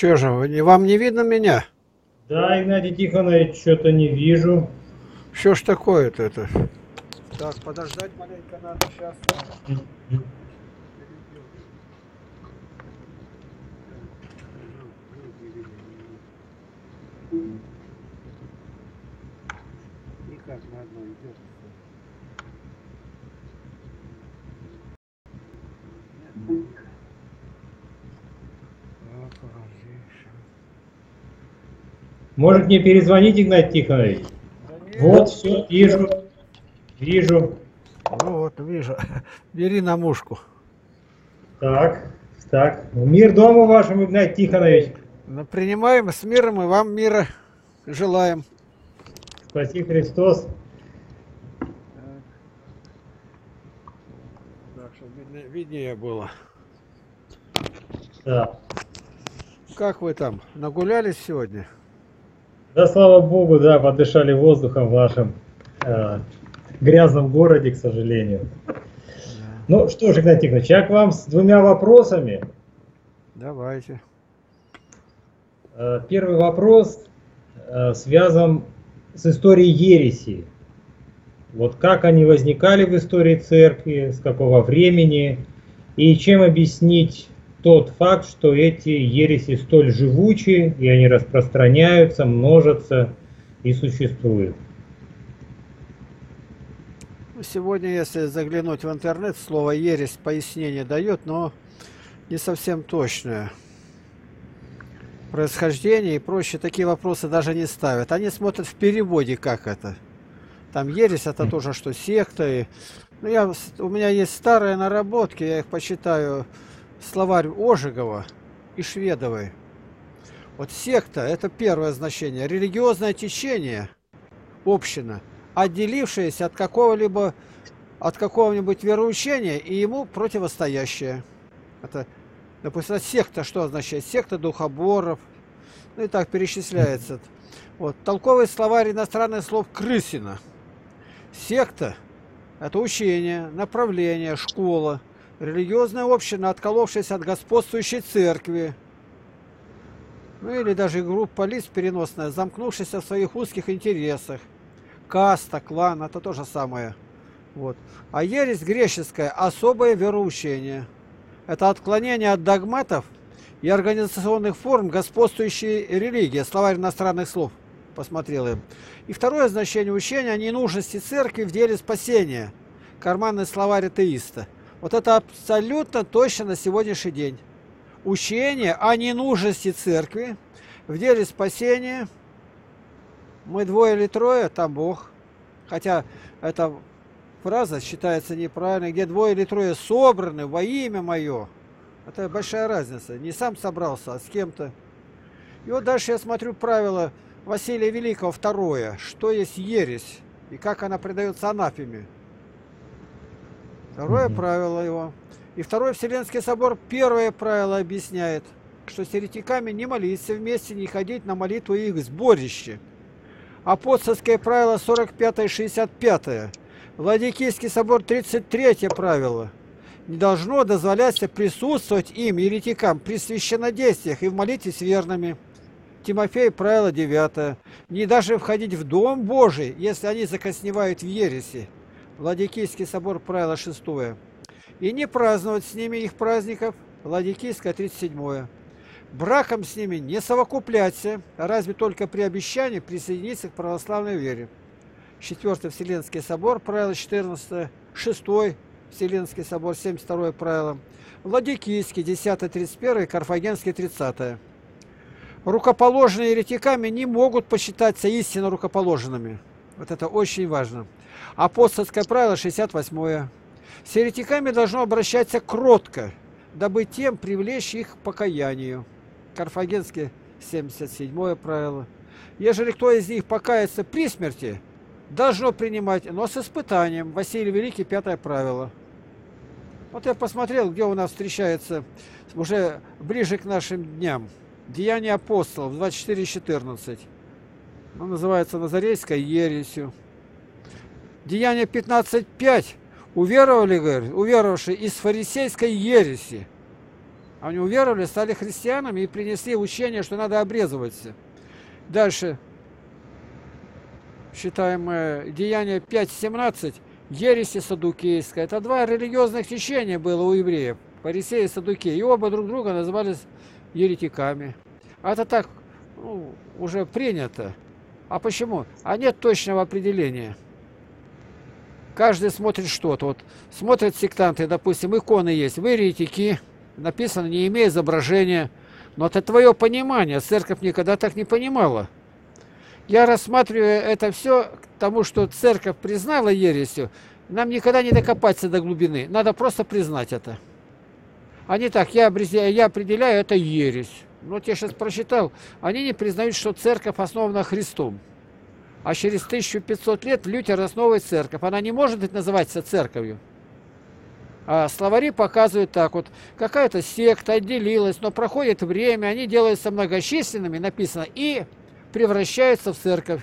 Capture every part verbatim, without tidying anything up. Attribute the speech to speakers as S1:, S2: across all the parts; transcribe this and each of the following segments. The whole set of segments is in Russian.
S1: Че же, вы не- вам не видно меня?
S2: Да, Игнатий Тихонович, что-то не вижу.
S1: Что ж такое-то это? Так, подождать маленько надо сейчас.
S2: Мгм.
S1: Никак на одно идет. Так, подожди еще.
S2: Может мне перезвонить, Игнатий Тихонович?
S1: Да
S2: Вот,
S1: нет.
S2: все, вижу, вижу.
S1: Ну вот, вижу. Бери на мушку.
S2: Так, так. Мир дому вашему, Игнатий Тихонович.
S1: Ну, принимаем с миром и вам мира желаем.
S2: Спаси Христос.
S1: Так, чтобы виднее, виднее было.
S2: Да.
S1: Как вы там, нагулялись сегодня?
S2: Да, слава Богу, да, подышали воздухом в вашем э, грязном городе, к сожалению.
S1: Да.
S2: Ну что ж, Игнатий Тихонович, я к вам с двумя вопросами.
S1: Давайте.
S2: Э, Первый вопрос э, связан с историей ереси. Вот как они возникали в истории церкви, с какого времени, и чем объяснить тот факт, что эти ереси столь живучи, и они распространяются, множатся и существуют.
S1: Ну, сегодня, если заглянуть в интернет, слово «ересь» пояснение дает, но не совсем точное. Происхождение и прочие такие вопросы даже не ставят. Они смотрят в переводе, как это. Там ересь это тоже, что секта. И... Ну, я, у меня есть старые наработки, я их почитаю. Словарь Ожегова и Шведовой. Вот секта – это первое значение. Религиозное течение, община, отделившаяся от какого-либо, от какого-нибудь вероучения и ему противостоящее. Это, допустим, секта что означает? Секта духоборов. Ну и так перечисляется. Вот. Толковый словарь иностранных слов Крысина. Секта – это учение, направление, школа, религиозная община, отколовшаяся от господствующей церкви. Ну или даже группа лиц переносная, замкнувшаяся в своих узких интересах. Каста, клан – это то же самое. Вот. А ересь греческая – особое вероучение. Это отклонение от догматов и организационных форм господствующей религии. Словарь иностранных слов. Посмотрел им. И второе значение учения о ненужности церкви в деле спасения. Карманный словарь атеиста. Вот это абсолютно точно на сегодняшний день. Учение о ненужности церкви в деле спасения. Мы двое или трое, там Бог. Хотя эта фраза считается неправильной. Где двое или трое собраны во имя мое. Это большая разница. Не сам собрался, а с кем-то. И вот дальше я смотрю правила Василия Великого, второе. Что есть ересь и как она предается анафеме. Второе
S2: Мгм.
S1: правило его. И второй Вселенский собор первое правило объясняет, что с еретиками не молиться вместе, не ходить на молитву их сборище. Апостольское правило сорок пятое шестьдесят пятое. Владикийский собор тридцать третье правило. Не должно дозволяться присутствовать им, еретикам, при священнодействиях и в молитве с верными. Тимофей, правило девятое. Не даже входить в Дом Божий, если они закосневают в ереси. Владикийский собор, правило шестое. И не праздновать с ними их праздников. Владикийское, тридцать седьмое. Браком с ними не совокупляться, разве только при обещании присоединиться к православной вере. Четвертый Вселенский собор, правило четырнадцатое. Шестой Вселенский собор, семьдесят второе правило. Владикийский, десятое тридцать первое. Карфагенский, тридцатое. Рукоположенные еретиками не могут посчитаться истинно рукоположенными. Вот это очень важно. Апостольское правило шестьдесят восьмое. С еретиками должно обращаться кротко, дабы тем привлечь их к покаянию. Карфагенский семьдесят седьмое правило. Ежели кто из них покается при смерти, должно принимать, но с испытанием. Василий Великий, пятое правило. Вот я посмотрел, где у нас встречается уже ближе к нашим дням. Деяния апостолов, двадцать четыре четырнадцать. Он называется Назарейской ересью. Деяние пятнадцать пять. Уверовали, говорит, уверовавшие из фарисейской ереси. Они уверовали, стали христианами и принесли учение, что надо обрезываться. Дальше. Считаем э, Деяния пять семнадцать. Ереси саддукейская. Это два религиозных течения было у евреев. Фарисеи и саддукеи. И оба друг друга назывались еретиками. А это так, ну, уже принято. А почему? А нет точного определения. Каждый смотрит что-то. Вот смотрят сектанты, допустим, иконы есть. Вы еретики. Написано, не имея изображения. Но это твое понимание. Церковь никогда так не понимала. Я рассматриваю это все к тому, что церковь признала ересью. Нам никогда не докопаться до глубины. Надо просто признать это. А не так, я, я определяю, это ересь. Вот я сейчас прочитал. Они не признают, что церковь основана Христом. А через тысячу пятьсот лет Лютер основывает церковь. Она не может называться церковью. А словари показывают так вот. Какая-то секта отделилась, но проходит время, они делаются многочисленными, написано, и превращаются в церковь.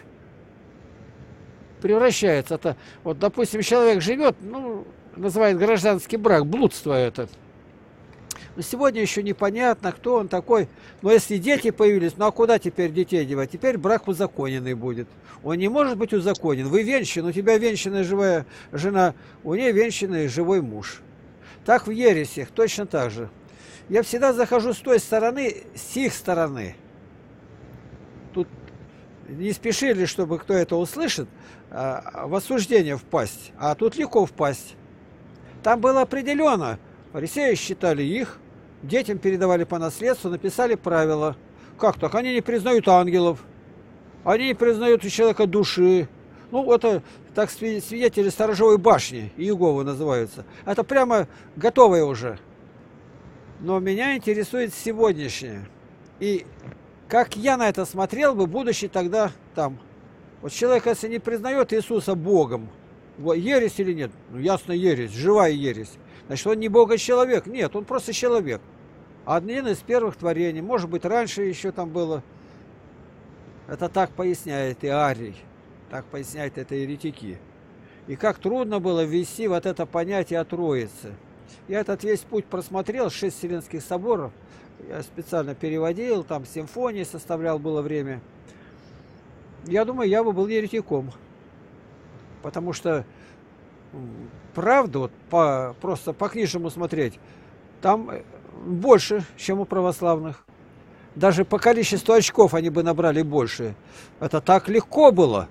S1: Превращается. Это, вот, допустим, человек живет, ну, называют гражданский брак, блудство это. Но сегодня еще непонятно, кто он такой. Но если дети появились, ну а куда теперь детей девать? Теперь брак узаконенный будет. Он не может быть узаконен. Вы венчан, у тебя венчанная живая жена, у нее венчанный живой муж. Так в ересях, точно так же. Я всегда захожу с той стороны, с их стороны. Тут не спешили, чтобы кто это услышит, в осуждение впасть. А тут легко впасть. Там было определенно. Фарисеи считали их, детям передавали по наследству, написали правила. Как так? Они не признают ангелов, они не признают у человека души. Ну, это так свидетели сторожевой башни, Иеговы называются. Это прямо готовое уже. Но меня интересует сегодняшнее. И как я на это смотрел бы, будучи тогда там. Вот человек, если не признает Иисуса Богом, ересь или нет? Ну, ясно, ересь, живая ересь. Значит, он не Бога-человек. Нет, он просто человек. Один из первых творений. Может быть, раньше еще там было. Это так поясняет и Арий. Так поясняет это еретики. И как трудно было ввести вот это понятие о Троице. Я этот весь путь просмотрел, шесть Вселенских соборов. Я специально переводил, там симфонии составлял, было время. Я думаю, я бы был еретиком. Потому что правда, вот по, просто по-книжному смотреть, там больше, чем у православных. Даже по количеству очков они бы набрали больше. Это так легко было.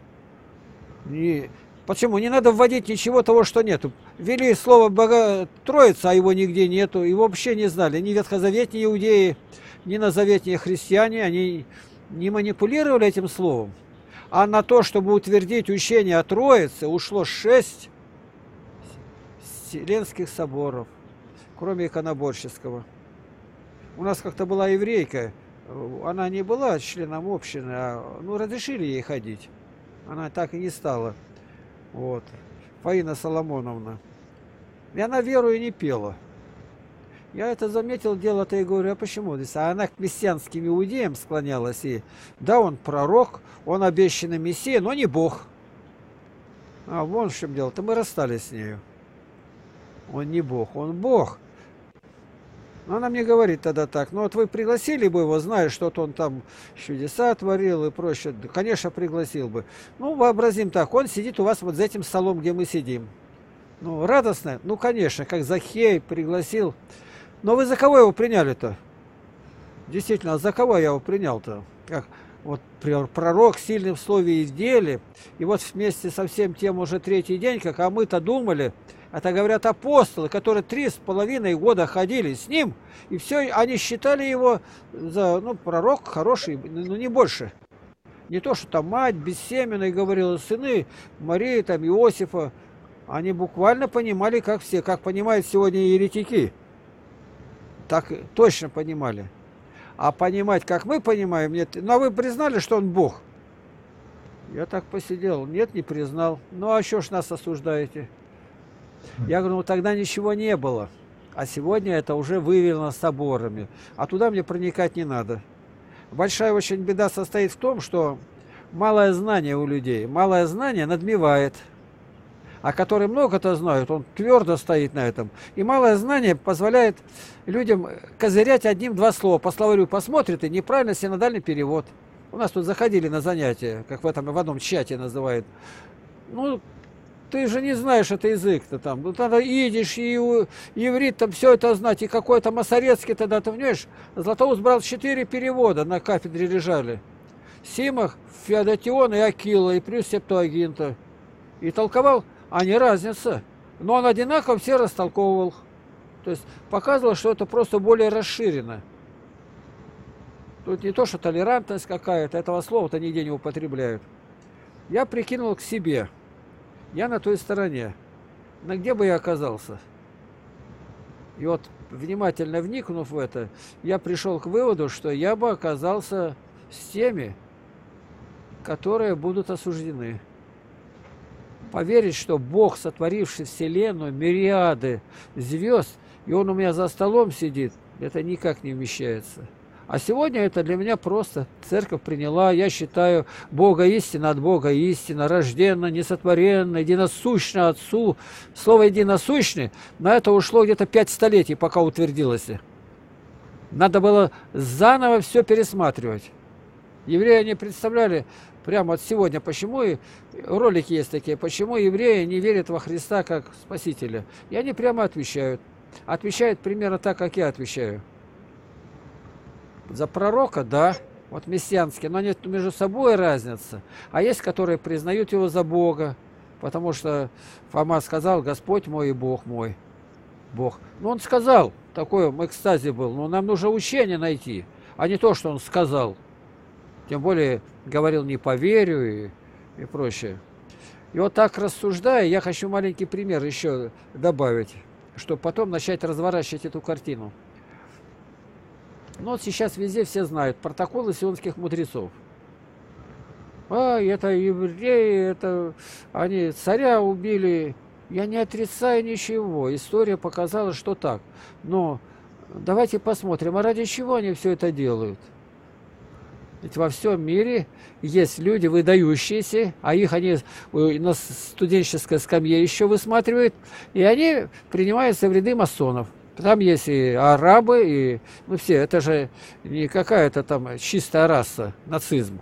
S1: И почему? Не надо вводить ничего того, что нету. Ввели слово Бога Троица, а его нигде нету. Его вообще не знали. Ни ветхозаветные иудеи, ни новозаветные христиане. Они не манипулировали этим словом. А на то, чтобы утвердить учение о Троице, ушло шесть Вселенских соборов, кроме иконоборческого. У нас как-то была еврейка, она не была членом общины, а ну, разрешили ей ходить. Она так и не стала. Вот. Фаина Соломоновна. И она веру и не пела. Я это заметил, дело-то и говорю, а почему здесь? А она к мессианским иудеям склонялась. И да, он пророк, он обещанный Мессия, но не Бог. А вон в чем дело-то, мы расстались с нею. Он не Бог, он Бог. Но она мне говорит тогда так, ну вот вы пригласили бы его, зная, что он там чудеса творил и прочее. Да, конечно, пригласил бы. Ну, вообразим так, он сидит у вас вот за этим столом, где мы сидим. Ну, радостно? Ну, конечно, как Захей пригласил. Но вы за кого его приняли-то? Действительно, за кого я его принял-то? Как вот пророк сильный в слове и в деле. И вот вместе со всем тем уже третий день, как а мы-то думали, это говорят апостолы, которые три с половиной года ходили с ним, и все, они считали его за, ну, пророк хороший, ну, не больше. Не то, что там мать бессеменной говорила, сыны Марии, там, Иосифа, они буквально понимали, как все, как понимают сегодня еретики. Так точно понимали. А понимать, как мы понимаем, нет. Ну, а вы признали, что он Бог? Я так посидел. Нет, не признал. Ну, а что ж нас осуждаете? Я говорю, ну тогда ничего не было. А сегодня это уже выявлено соборами. А туда мне проникать не надо. Большая очень беда состоит в том, что малое знание у людей. Малое знание надмевает. А который много-то знает, он твердо стоит на этом. И малое знание позволяет людям козырять одним-два слова. По словарю посмотрит и неправильно синодальный перевод. У нас тут заходили на занятия, как в этом в одном чате называют. Ну, ты же не знаешь это язык-то там. Ну, надо идиш, и иврит, там все это знать. И какой-то Масорецкий тогда, ты понимаешь, Златоуст брал четыре перевода, на кафедре лежали. Симах, Феодотион и Акила, и плюс Септуагинта. И толковал, а не разница. Но он одинаково все растолковывал. То есть показывал, что это просто более расширено. Тут не то, что толерантность какая-то, этого слова-то нигде не употребляют. Я прикинул к себе. Я на той стороне. На где бы я оказался? И вот, внимательно вникнув в это, я пришел к выводу, что я бы оказался с теми, которые будут осуждены. Поверить, что Бог, сотворивший Вселенную, мириады звезд, и Он у меня за столом сидит, это никак не вмещается. А сегодня это для меня просто церковь приняла. Я считаю, Бога истина от Бога истина, рожденно, несотворенно, единосущно Отцу. Слово единосущный, на это ушло где-то пять столетий, пока утвердилось. Надо было заново все пересматривать. Евреи не представляли прямо от сегодня, почему, и ролики есть такие, почему евреи не верят во Христа как Спасителя. И они прямо отвечают. Отвечают примерно так, как я отвечаю. За пророка, да, вот мессианский, но нет между собой разница. А есть, которые признают его за Бога, потому что Фома сказал, Господь мой и Бог мой. Бог. Ну, он сказал, такой в экстазе был, но нам нужно учение найти, а не то, что он сказал. Тем более, говорил, не поверю и, и прочее. И вот так рассуждая, я хочу маленький пример еще добавить, чтобы потом начать разворачивать эту картину. Ну вот сейчас везде все знают протоколы сионских мудрецов. А, это евреи, это они царя убили. Я не отрицаю ничего. История показала, что так. Но давайте посмотрим, а ради чего они все это делают? Ведь во всем мире есть люди выдающиеся, а их они на студенческой скамье еще высматривают, и они принимаются в ряды масонов. Там есть и арабы, и ну все, это же не какая-то там чистая раса, нацизм.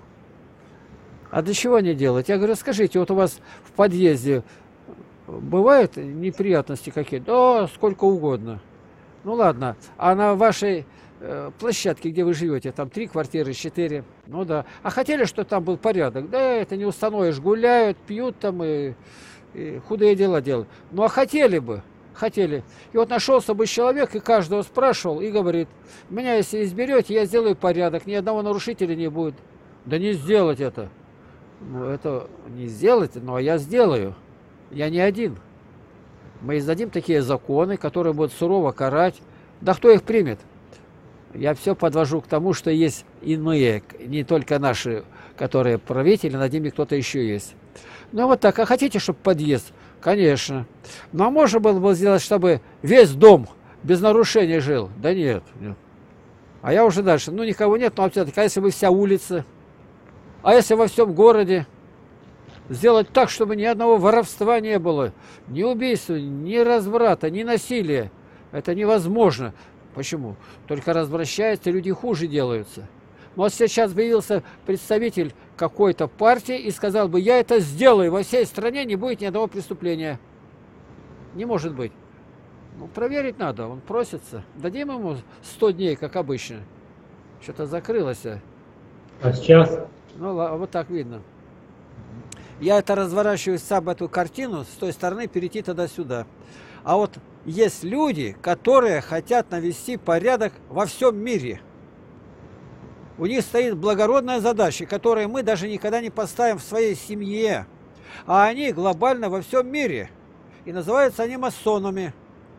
S1: А для чего они делают? Я говорю, скажите, вот у вас в подъезде бывают неприятности какие-то? Да, сколько угодно. Ну ладно, а на вашей э, площадке, где вы живете, там три квартиры, четыре, ну да. А хотели, чтобы там был порядок? Да, это не установишь, гуляют, пьют там и, и худые дела делают. Ну а хотели бы? Хотели. И вот нашелся бы человек, и каждого спрашивал, и говорит, меня если изберете, я сделаю порядок, ни одного нарушителя не будет. Да не сделать это. Ну, это не сделать, но я сделаю. Я не один. Мы издадим такие законы, которые будут сурово карать. Да кто их примет? Я все подвожу к тому, что есть иные, не только наши, которые правители, над ними кто-то еще есть. Ну вот так, а хотите, чтобы подъезд? Конечно. Ну а можно было бы сделать, чтобы весь дом без нарушений жил? Да нет. нет. А я уже дальше. Ну никого нет, но все-таки, а если бы вся улица? А если во всем городе? Сделать так, чтобы ни одного воровства не было, ни убийства, ни разврата, ни насилия. Это невозможно. Почему? Только развращаются, люди хуже делаются. Но вот сейчас появился представитель какой-то партии и сказал бы, я это сделаю, во всей стране не будет ни одного преступления. Не может быть. Ну, проверить надо, он просится. Дадим ему сто дней, как обычно. Что-то закрылось.
S2: А сейчас?
S1: Ну, вот так видно. Я это разворачиваю сам эту картину, с той стороны перейти тогда сюда. А вот есть люди, которые хотят навести порядок во всем мире. У них стоит благородная задача, которую мы даже никогда не поставим в своей семье. А они глобально во всем мире. И называются они масонами,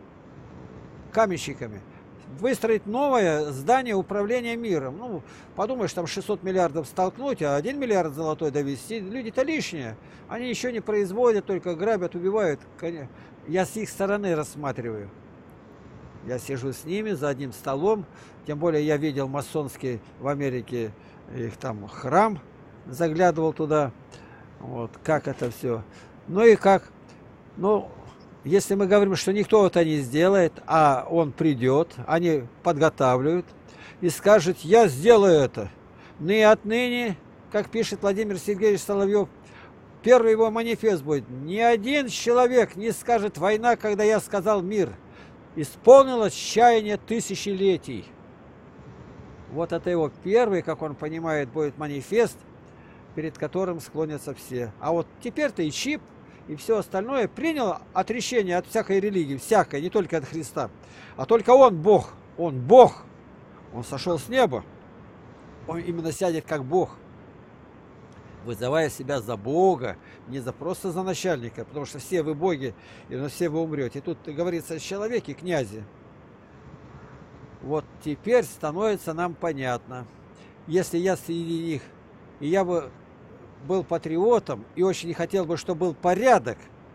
S1: каменщиками. Выстроить новое здание управления миром. Ну, подумаешь, там шестьсот миллиардов столкнуть, а один миллиард золотой довести. Люди-то лишние. Они еще не производят, только грабят, убивают. Я с их стороны рассматриваю. Я сижу с ними за одним столом. Тем более я видел масонский в Америке их там храм. Заглядывал туда. Вот, как это все. Ну и как Ну, если мы говорим, что никто это не сделает, а он придет, они подготавливают и скажет, я сделаю это. Ну и отныне, как пишет Владимир Сергеевич Соловьев, первый его манифест будет: ни один человек не скажет война, когда я сказал мир. Исполнилось чаяние тысячелетий. Вот это его первый, как он понимает, будет манифест, перед которым склонятся все. А вот теперь-то и чип, и все остальное принял отречение от всякой религии, всякой, не только от Христа. А только он Бог, он Бог, он сошел с неба, он именно сядет как Бог, вызывая себя за Бога, не за просто за начальника, потому что все вы боги, и на все вы умрете. И тут говорится о человеке, князе. Вот теперь становится нам понятно. Если я среди них, и я бы был патриотом, и очень хотел бы, чтобы был порядок,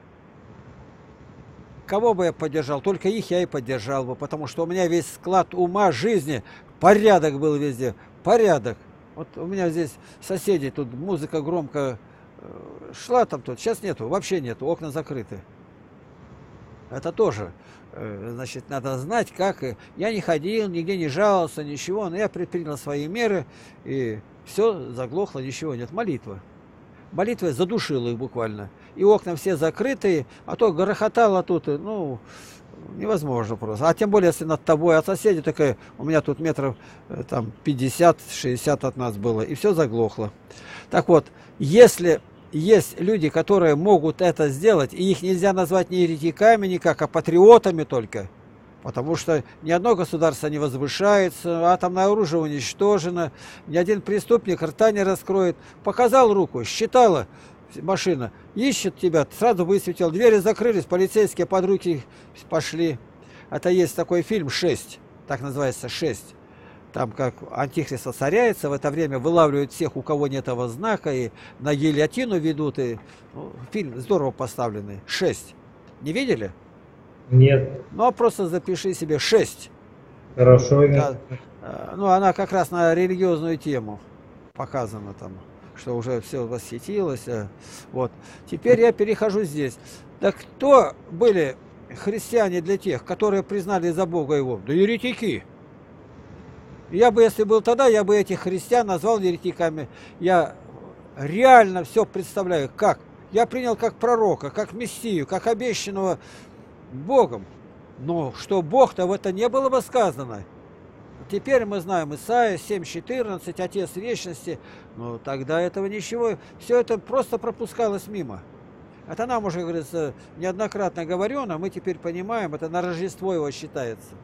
S1: кого бы я поддержал? Только их я и поддержал бы, потому что у меня весь склад ума, жизни, порядок был везде, порядок. Вот у меня здесь соседи, тут музыка громко шла там тут, сейчас нету, вообще нету, окна закрыты. Это тоже, значит, надо знать, как. Я не ходил, нигде не жаловался, ничего, но я предпринял свои меры, и все заглохло, ничего нет. Молитва. Молитва задушила их буквально. И окна все закрытые, а то грохотало тут, ну, невозможно просто. А тем более, если над тобой, от соседей такая, у меня тут метров там пятьдесят-шестьдесят от нас было, и все заглохло. Так вот, если есть люди, которые могут это сделать, и их нельзя назвать не еретиками никак, а патриотами только, потому что ни одно государство не возвышается, атомное оружие уничтожено, ни один преступник рта не раскроет. Показал руку, считала машина, ищет тебя, сразу высветил, двери закрылись, полицейские под руки пошли. Это есть такой фильм «Шесть», так называется «Шесть». Там как антихрист воцаряется, в это время вылавливают всех, у кого нет этого знака, и на гильотину ведут. И, ну, фильм здорово поставленный. «Шесть». Не видели?
S2: Нет.
S1: Ну, а просто запиши себе «Шесть».
S2: Хорошо.
S1: Да. Ну, она как раз на религиозную тему показана там, что уже все восхитилось. Вот. Теперь я перехожу здесь. Так кто были христиане для тех, которые признали за Бога его? Да еретики. Я бы, если был тогда, я бы этих христиан назвал еретиками. Я реально все представляю, как. Я принял как пророка, как мессию, как обещанного Богом. Но что Бог-то в это не было бы сказано. Теперь мы знаем Исаия семь четырнадцать, Отец вечности. Но тогда этого ничего. Все это просто пропускалось мимо. Это нам уже, говорится, неоднократно говорено, мы теперь понимаем, это на Рождество его считается.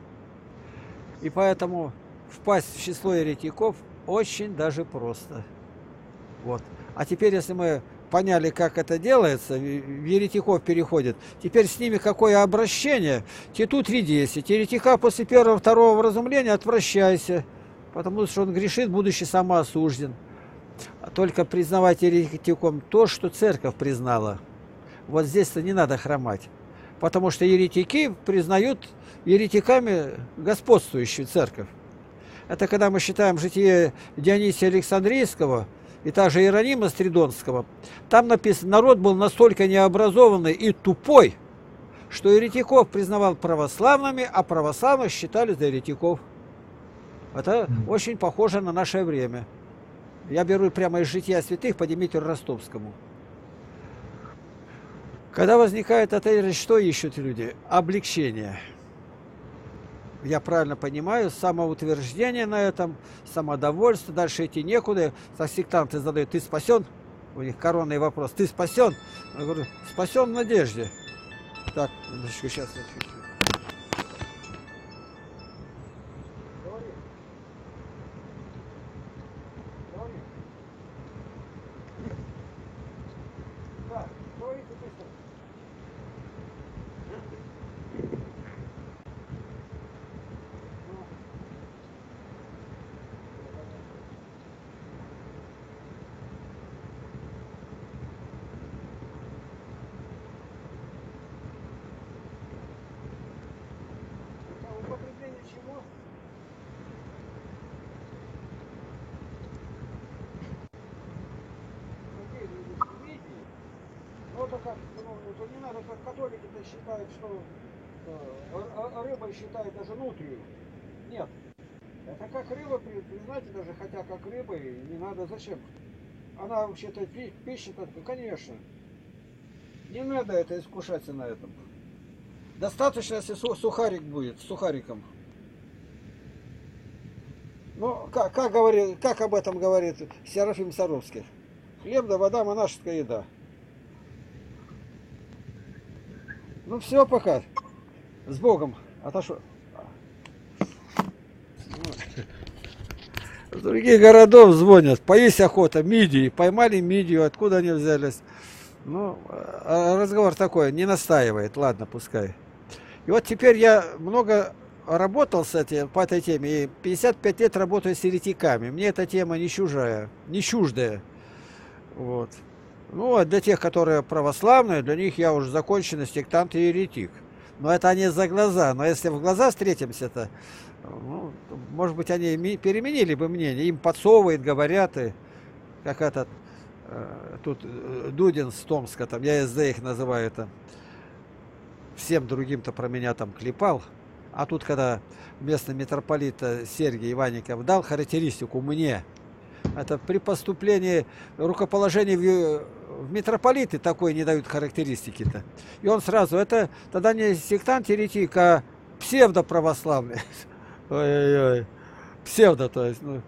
S1: И поэтому впасть в число еретиков очень даже просто. Вот. А теперь, если мы поняли, как это делается, в еретиков переходит, теперь с ними какое обращение? Титу три десять. Еретика после первого-второго вразумления отвращайся, потому что он грешит, будучи самоосужден. Только признавать еретиком то, что церковь признала. Вот здесь-то не надо хромать. Потому что еретики признают еретиками господствующую церковь. Это когда мы считаем житие Дионисия Александрийского и также Иеронима Стридонского. Там написано, народ был настолько необразованный и тупой, что еретиков признавал православными, а православных считали за еретиков. Это очень похоже на наше время. Я беру прямо из жития святых по Димитрию Ростовскому. Когда возникает это, что ищут люди? Облегчение. Я правильно понимаю, самоутверждение на этом, самодовольство, дальше идти некуда. Так сектанты задают, ты спасен? У них коронный вопрос, ты спасен? Я говорю, спасен в надежде. Так, сейчас я чуть-чуть. как, ну, это не надо, как католики-то считают, что э, рыба считает даже нутрию. Нет. Это как рыба, признайте даже, хотя как рыба, и не надо, зачем? Она вообще-то пища, конечно. Не надо это искушаться на этом. Достаточно, если сухарик будет, с сухариком. Ну, как, как, говорит, как об этом говорит Серафим Саровский? Хлеб да вода, монашеская еда. Ну все, пока. С Богом. Отошел. С других городов звонят. Поесть охота, мидии. Поймали мидию, откуда они взялись. Ну, разговор такой, не настаивает. Ладно, пускай. И вот теперь я много работал с этим, по этой теме. И пятьдесят пять лет работаю с еретиками. Мне эта тема не чужая, не чуждая. Вот. Ну, а для тех, которые православные, для них я уже законченный сектант и еретик. Но это они за глаза. Но если в глаза встретимся-то, ну, может быть, они переменили бы мнение. Им подсовывают, говорят, и как этот, э, тут Дудин с Томска, там, я СД их называю, это, всем другим-то про меня там клепал. А тут, когда местный митрополит Сергий Иванников дал характеристику мне, это при поступлении рукоположения в, в митрополиты такой не дают характеристики-то. И он сразу, это тогда не сектант еретик, а псевдоправославный. Ой-ой-ой. Псевдо, то есть. Ну,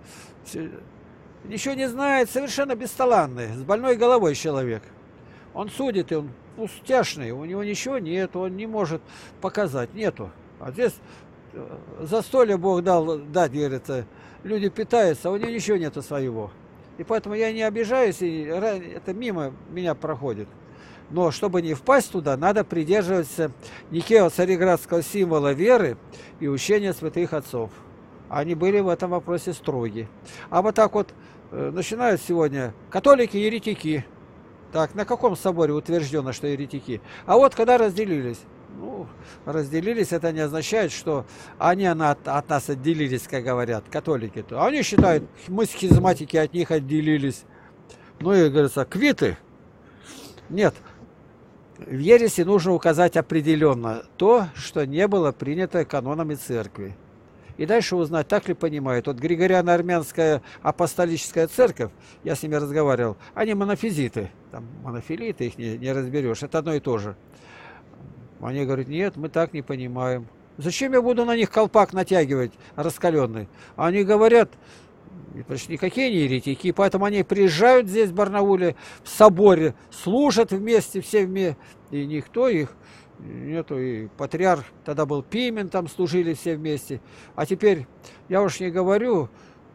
S1: ничего не знает, совершенно бесталанный, с больной головой человек. Он судит, и он пустяшный, у него ничего нет, он не может показать, нету. А здесь застолье Бог дал дать, говорится, люди питаются, а у него ничего нету своего. И поэтому я не обижаюсь, и это мимо меня проходит. Но чтобы не впасть туда, надо придерживаться некого цареградского символа веры и учения святых отцов. Они были в этом вопросе строги. А вот так вот э, начинают сегодня католики и еретики. Так, на каком соборе утверждено, что еретики? А вот когда разделились. Ну, разделились, это не означает, что они от, от нас отделились, как говорят, католики-то. Они считают, мы схизматики от них отделились. Ну и, говорится, квиты. Нет. В ереси нужно указать определенно то, что не было принято канонами церкви. И дальше узнать, так ли понимают. Вот Григориано-Армянская апостолическая церковь, я с ними разговаривал, они монофизиты. Там монофилиты, их не, не разберешь, это одно и то же. Они говорят, нет, мы так не понимаем. Зачем я буду на них колпак натягивать раскаленный? Они говорят, почти никакие не еретики, поэтому они приезжают здесь, в Барнауле, в соборе, служат вместе, все вместе, и никто их нету, и патриарх, тогда был Пимен, там служили все вместе. А теперь, я уж не говорю,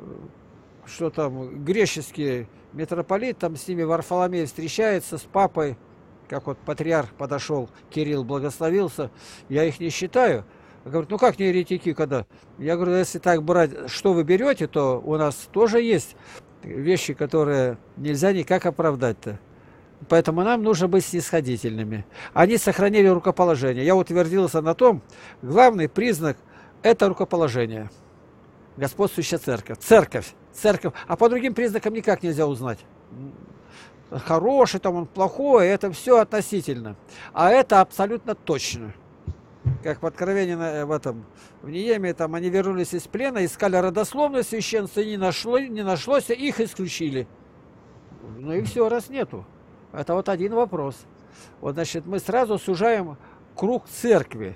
S1: что там греческий митрополит, там с ними Варфоломей встречается, с папой, как вот патриарх подошел, Кирилл благословился, я их не считаю. Говорит, ну как не еретики, когда? Я говорю, если так брать, что вы берете, то у нас тоже есть вещи, которые нельзя никак оправдать-то. Поэтому нам нужно быть снисходительными. Они сохранили рукоположение. Я утвердился на том, главный признак – это рукоположение. Господствующая церковь. Церковь. Церковь. А по другим признакам никак нельзя узнать. Хороший, там он плохой, это все относительно. А это абсолютно точно. Как в Откровении в этом, в Неемии, там они вернулись из плена, искали родословное священство, и не, нашло, не нашлось, их исключили. Ну и все, раз нету. Это вот один вопрос. Вот, значит, мы сразу сужаем круг церкви.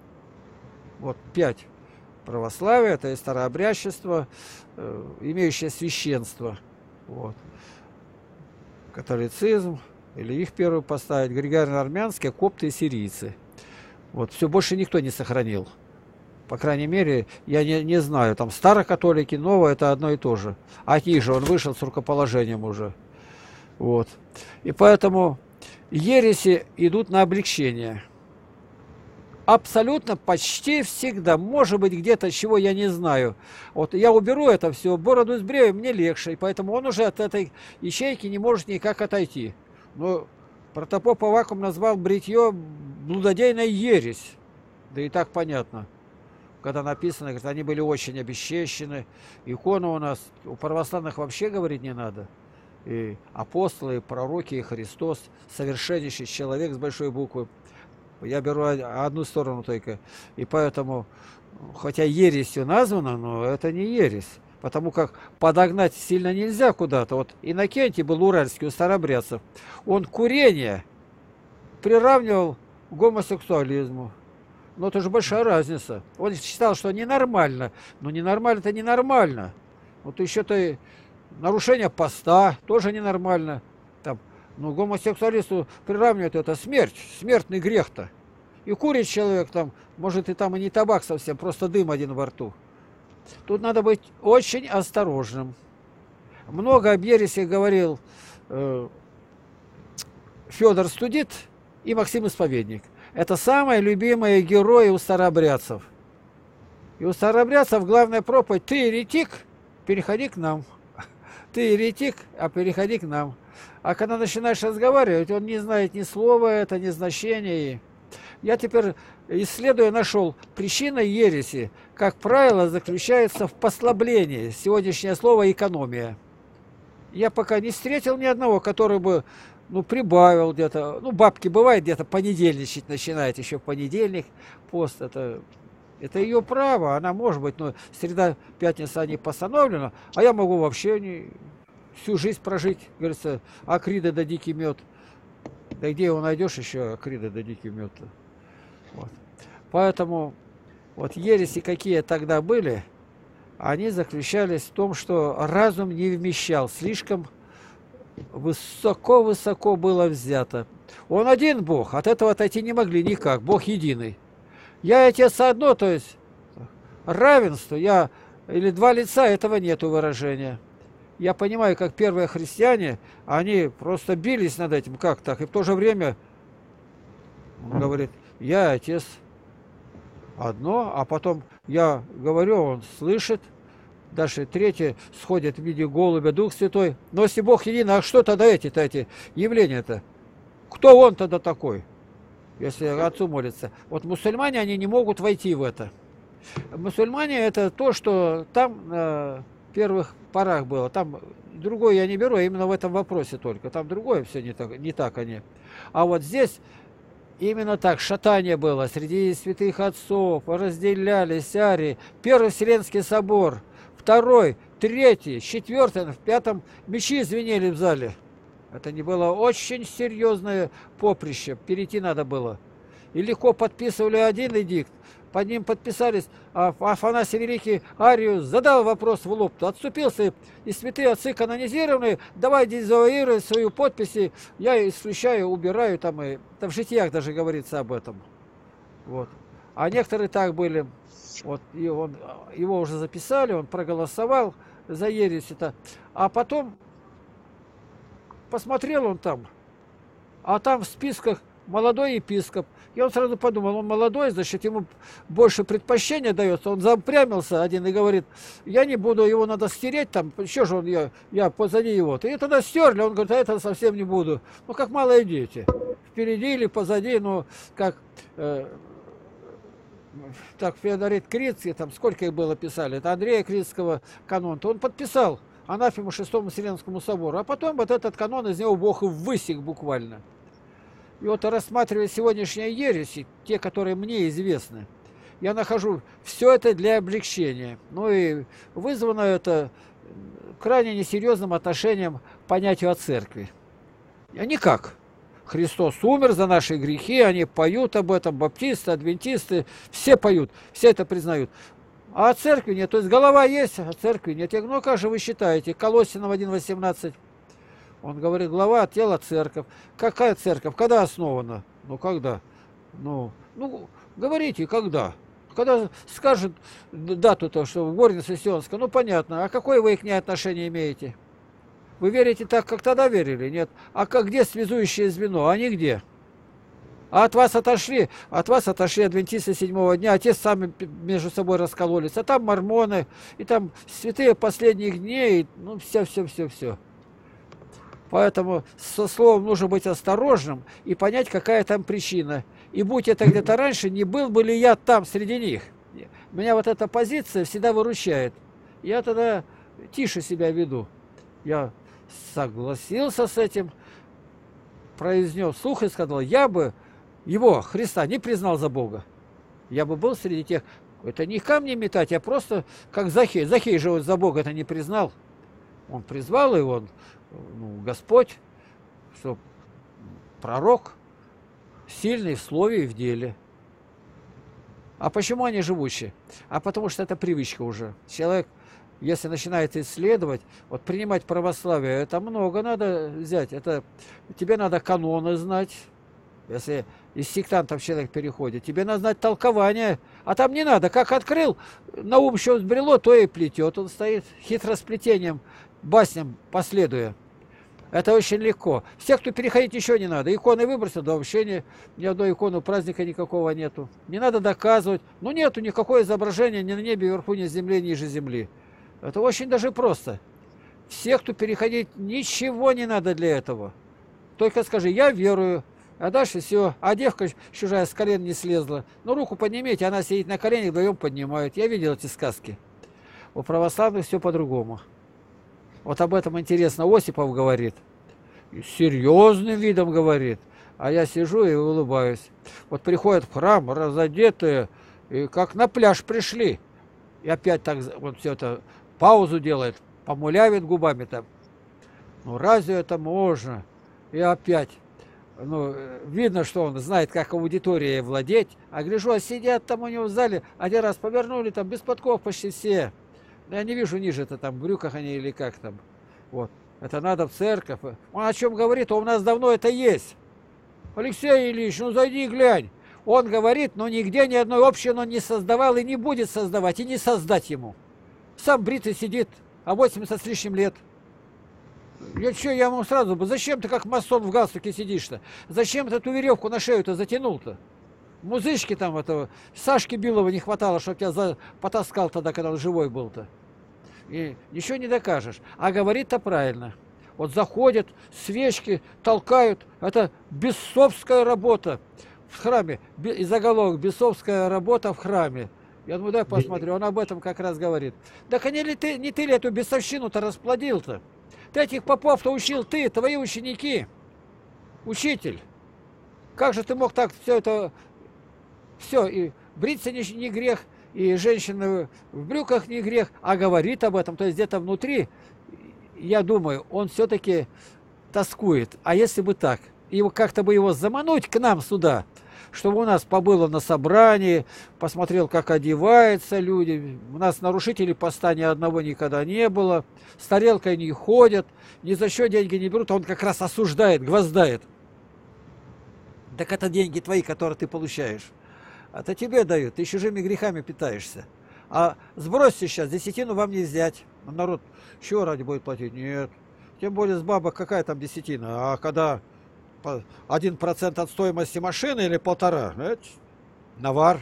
S1: Вот пять. Православие, это и старообрядчество, э, имеющее священство. Вот. Католицизм, или их первую поставить, Григориано-Армянские, копты и сирийцы. Вот, все больше никто не сохранил. По крайней мере, я не, не знаю, там старокатолики, новое, это одно и то же. От них же он вышел с рукоположением уже. Вот. И поэтому ереси идут на облегчение. Абсолютно, почти всегда. Может быть, где-то, чего я не знаю. Вот я уберу это все, бороду сбрею, мне легче. И поэтому он уже от этой ячейки не может никак отойти. Но протопоп Аввакум назвал бритье блудодейной ересь. Да и так понятно. Когда написано, говорит, они были очень обесчещены. Икону у нас, у православных вообще говорить не надо. и апостолы, и пророки, и Христос, совершеннейший человек с большой буквы. Я беру одну сторону только. И поэтому, хотя ересью названо, но это не ересь. Потому как подогнать сильно нельзя куда-то. Вот Иннокентий был уральский у старобрядцев. Он курение приравнивал к гомосексуализму. Но это же большая разница. Он считал, что ненормально. Но ненормально это ненормально. Вот еще-то нарушение поста тоже ненормально. Там, ну, гомосексуалисту приравнивают это смерть, смертный грех-то. И курит человек там, может и там и не табак совсем, просто дым один во рту. Тут надо быть очень осторожным. Много об ереси говорил э, Федор Студит и Максим Исповедник. Это самые любимые герои у старообрядцев. И у старообрядцев главная проповедь: ты еретик, переходи к нам. Ты еретик, а переходи к нам. А когда начинаешь разговаривать, он не знает ни слова, это ни значения. Я теперь, исследуя, нашел причина ереси, как правило, заключается в послаблении. Сегодняшнее слово экономия. Я пока не встретил ни одного, который бы, ну, прибавил где-то. Ну, бабки бывает где-то понедельничать начинает, еще в понедельник пост. Это, это ее право, она может быть, но среда, пятница не постановлена, а я могу вообще не, всю жизнь прожить, говорится, акрида да дикий мед. Да где его найдешь еще, акрида да дикий мед? Вот. Поэтому вот ереси, какие тогда были, они заключались в том, что разум не вмещал, слишком высоко-высоко было взято. Он один Бог, от этого отойти не могли никак, Бог единый. Я и Отец одно, то есть равенство, я или два лица, этого нету выражения. Я понимаю, как первые христиане, они просто бились над этим, как так, и в то же время он говорит: я и Отец одно, а потом я говорю, он слышит, дальше третье сходит в виде голубя, Дух Святой. Но если Бог един, а что тогда эти-то, эти явления-то? Кто он тогда такой, если Отцу молится? Вот мусульмане, они не могут войти в это. Мусульмане это то, что там на первых порах было. Там другое я не беру, а именно в этом вопросе только. Там другое все не так, не так они. А вот здесь именно так, шатание было среди святых отцов, разделялись арии. Первый Вселенский собор, второй, третий, четвертый, в пятом мечи звенели в зале. Это не было очень серьезное поприще, перейти надо было. И легко подписывали один эдикт, под ним подписались, а Афанасий Великий Арию задал вопрос в лоб, отступился, и святые отцы канонизированные, давай дезавуировать свою подпись, я исключаю, убираю, там, и, там в житиях даже говорится об этом. Вот. А некоторые так были, вот, и он, его уже записали, он проголосовал за ересь это, а потом посмотрел он там, а там в списках молодой епископ. И он сразу подумал, он молодой, значит, ему больше предпочтения дается. Он запрямился один и говорит: я не буду, его надо стереть там, еще же он, я, я позади его. И тогда стерли, он говорит: а это совсем не буду. Ну, как малые дети. Впереди или позади, ну, как, э, так, Феодорит Критский, там, сколько их было писали, это Андрея Критского канон, то он подписал анафему Шестому Вселенскому собору. А потом вот этот канон, из него Бог и высек буквально. И вот, рассматривая сегодняшние ереси, те, которые мне известны, я нахожу все это для облегчения. Ну и вызвано это крайне несерьезным отношением к понятию о церкви. А никак. Христос умер за наши грехи, они поют об этом, баптисты, адвентисты, все поют, все это признают. А о церкви нет, то есть голова есть, а церкви нет. Я говорю: ну как же вы считаете? Колоссянам один восемнадцать. Он говорит: глава, тело, церковь. Какая церковь? Когда основана? Ну, когда? Ну, ну говорите, когда? Когда скажет дату-то, что в Горнице Сионской, ну, понятно. А какое вы к ней отношение имеете? Вы верите так, как тогда верили? Нет. А как, где связующее звено? Они где? А от вас отошли, от вас отошли адвентисты седьмого дня, а те сами между собой раскололись. А там мормоны, и там святые последних дней, ну, все-все-все-все. Поэтому со словом нужно быть осторожным и понять, какая там причина. И будь это где-то раньше, не был бы ли я там среди них. Меня вот эта позиция всегда выручает. Я тогда тише себя веду. Я согласился с этим, произнес вслух и сказал: я бы его, Христа, не признал за Бога. Я бы был среди тех, это не камни метать, а просто как Захей. Захей же вот за Бога это не признал. Он призвал его, ну, Господь, что пророк сильный в слове и в деле. А почему они живущие? А потому что это привычка уже. Человек, если начинает исследовать, вот принимать православие, это много надо взять. Это тебе надо каноны знать. Если из сектантов человек переходит, тебе надо знать толкование. А там не надо. Как открыл, на ум что взбрело, то и плетет. Он стоит хитросплетением, басням последуя. Это очень легко. Всех, кто переходить, еще не надо. Иконы выбросил, да вообще ни, ни одной иконы, праздника никакого нету. Не надо доказывать. Ну нету никакого изображения ни на небе вверху, ни на земле, ниже земли. Это очень даже просто. Всех, кто переходить, ничего не надо для этого. Только скажи: я верую. А дальше все. А девка чужая с колен не слезла. Ну руку поднимите, она сидит на коленях, вдвоем поднимают. Я видел эти сказки. У православных все по-другому. Вот об этом интересно Осипов говорит. И серьезным видом говорит. А я сижу и улыбаюсь. Вот приходят в храм разодетые, и как на пляж пришли. И опять так вот все это паузу делает, помулявит губами там. Ну разве это можно? И опять. Ну, видно, что он знает, как аудиторией владеть. А гляжу, а сидят там у него в зале, один раз повернули, там без подков почти все. Я не вижу ниже-то там, в брюках они или как там. Вот. Это надо в церковь. Он о чем говорит, а у нас давно это есть. Алексей Ильич, ну зайди и глянь. Он говорит, но нигде ни одной общины он не создавал и не будет создавать, и не создать ему. Сам бритый сидит, а восемьдесят с лишним лет. Я что, я ему сразу бы, зачем ты как масон в галстуке сидишь-то? Зачем ты эту веревку на шею-то затянул-то? Музычки там этого, Сашки Билова не хватало, чтобы тебя за... потаскал тогда, когда он живой был-то. И ничего не докажешь. А говорит-то правильно. Вот заходят, свечки толкают. Это бесовская работа в храме. И заголовок: бесовская работа в храме. Я думаю, дай посмотрю. Он об этом как раз говорит. Так а не, ли ты, не ты ли эту бесовщину-то расплодил-то? Ты этих попов-то учил ты, твои ученики. Учитель. Как же ты мог так все это... Все, и бриться не, не грех, и женщина в брюках не грех, а говорит об этом. То есть где-то внутри, я думаю, он все-таки тоскует. А если бы так, его как-то бы его замануть к нам сюда, чтобы у нас побыло на собрании, посмотрел, как одеваются люди. У нас нарушителей поста ни одного никогда не было. С тарелкой не ходят, ни за что деньги не берут, а он как раз осуждает, гвоздает. Так это деньги твои, которые ты получаешь. Это тебе дают, ты чужими грехами питаешься. А сбросьте сейчас, десятину вам не взять. Народ, чего ради будет платить? Нет. Тем более с бабок какая там десятина? А когда один процент от стоимости машины или полтора, это навар.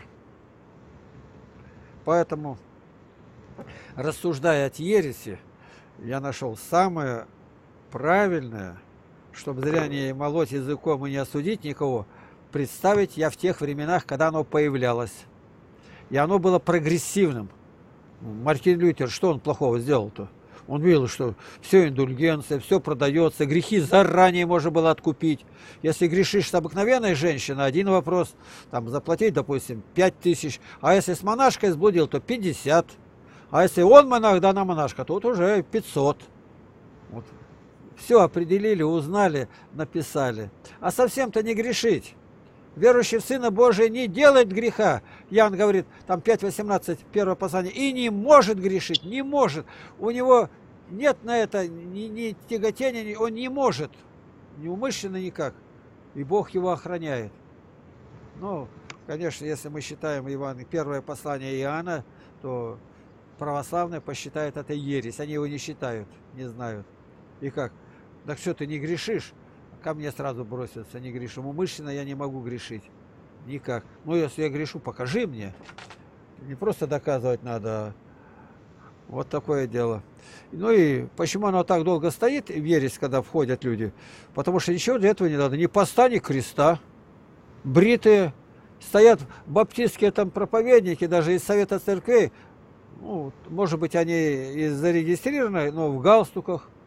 S1: Поэтому, рассуждая от ереси, я нашел самое правильное, чтобы зря не молоть языком и не осудить никого, представить я в тех временах, когда оно появлялось. И оно было прогрессивным. Мартин Лютер, что он плохого сделал-то? Он видел, что все индульгенция, все продается, грехи заранее можно было откупить. Если грешишь с обыкновенной женщиной, один вопрос, там заплатить, допустим, пять тысяч. А если с монашкой сблудил, то пятьдесят. А если он монах, да она монашка, то вот уже пятьсот. Вот. Все определили, узнали, написали. А совсем-то не грешить. Верующий в Сына Божия не делает греха. Иоанн говорит, там пять восемнадцать, первое послание, и не может грешить, не может. У него нет на это ни, ни тяготения, он не может. Неумышленно никак. И Бог его охраняет. Ну, конечно, если мы считаем Иоанн, первое послание Иоанна, то православные посчитают это ересь. Они его не считают, не знают. И как? Так что ты не грешишь? Ко мне сразу бросятся, не грешим. Умышленно я не могу грешить. Никак. Ну, если я грешу, покажи мне. Не просто доказывать надо. А вот такое дело. Ну и почему оно так долго стоит, в ересь, когда входят люди? Потому что ничего для этого не надо. Ни поста, ни креста. Бритые. Стоят баптистские там проповедники, даже из Совета Церквей. Ну, может быть, они и зарегистрированы, но в галстуках.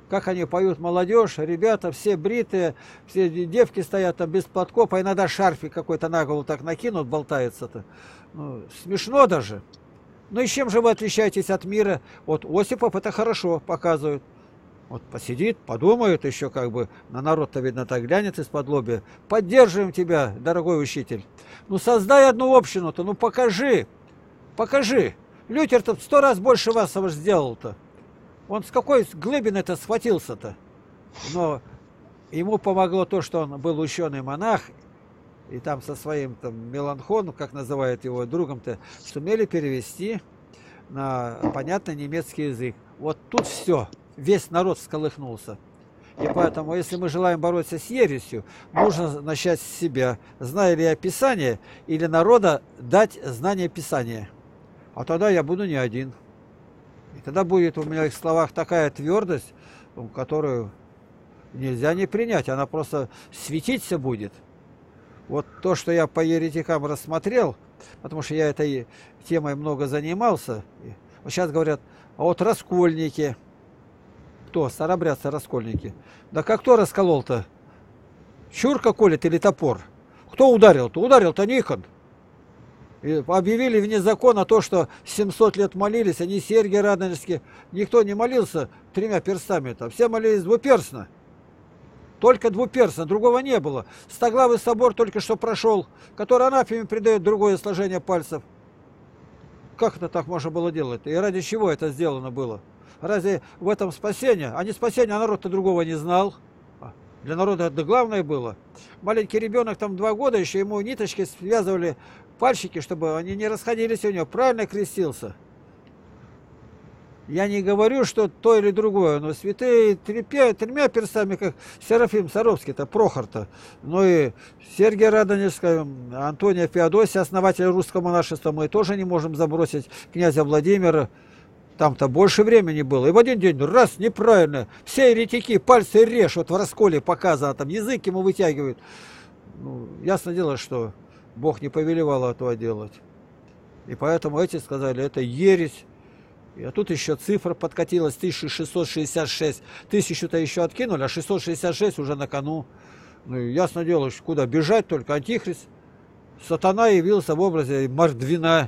S1: Как они поют, молодежь, ребята, все бритые, все девки стоят там без платков, а иногда шарфик какой-то на голову так накинут, болтается-то. Ну, смешно даже. Ну и чем же вы отличаетесь от мира? Вот Осипов это хорошо показывает. Вот посидит, подумает еще как бы, на народ-то, видно, так глянет из-под лобья. Поддерживаем тебя, дорогой учитель. Ну создай одну общину-то, ну покажи, покажи. Лютер-то в сто раз больше вас сделал-то. Он с какой глыбины-то схватился-то? Но ему помогло то, что он был ученый-монах, и там со своим там Меланхоном, как называют его, другом-то, сумели перевести на понятный немецкий язык. Вот тут все, весь народ всколыхнулся. И поэтому, если мы желаем бороться с ересью, нужно начать с себя. Знаю ли я Писание, или народа дать знание Писания. А тогда я буду не один. И тогда будет у меня в словах такая твердость, которую нельзя не принять. Она просто светиться будет. Вот то, что я по еретикам рассмотрел, потому что я этой темой много занимался. Вот сейчас говорят, а вот раскольники. Кто? Старобрядцы раскольники. Да как кто расколол-то? Чурка колет или топор? Кто ударил-то? Ударил-то Никон. И объявили вне закона то, что семьсот лет молились, они Сергий Радонежский. Никто не молился тремя перстами, там все молились двуперстно. Только двуперстно, другого не было. Стоглавый собор только что прошел, который анафеме придает другое сложение пальцев. Как это так можно было делать? И ради чего это сделано было? Разве в этом спасение? А не спасение, а народ-то другого не знал. Для народа это главное было. Маленький ребенок, там два года, еще ему ниточки связывали пальчики, чтобы они не расходились у него. Правильно крестился. Я не говорю, что то или другое, но святые трепя, тремя перстами, как Серафим Саровский-то, Прохор-то, ну и Сергия Радонежская, Антония Феодосия, основатель русского монашества, мы тоже не можем забросить князя Владимира. Там-то больше времени было. И в один день, раз, неправильно, все еретики пальцы режь, вот в расколе показано, там язык ему вытягивают. Ну, ясно дело, что Бог не повелевал этого делать. И поэтому эти сказали, это ересь. А тут еще цифра подкатилась, тысяча шестьсот шестьдесят шесть. Тысячу-то еще откинули, а шестьсот шестьдесят шесть уже на кону. Ну, ясно дело, куда бежать только, антихрист. Сатана явился в образе Мордвина,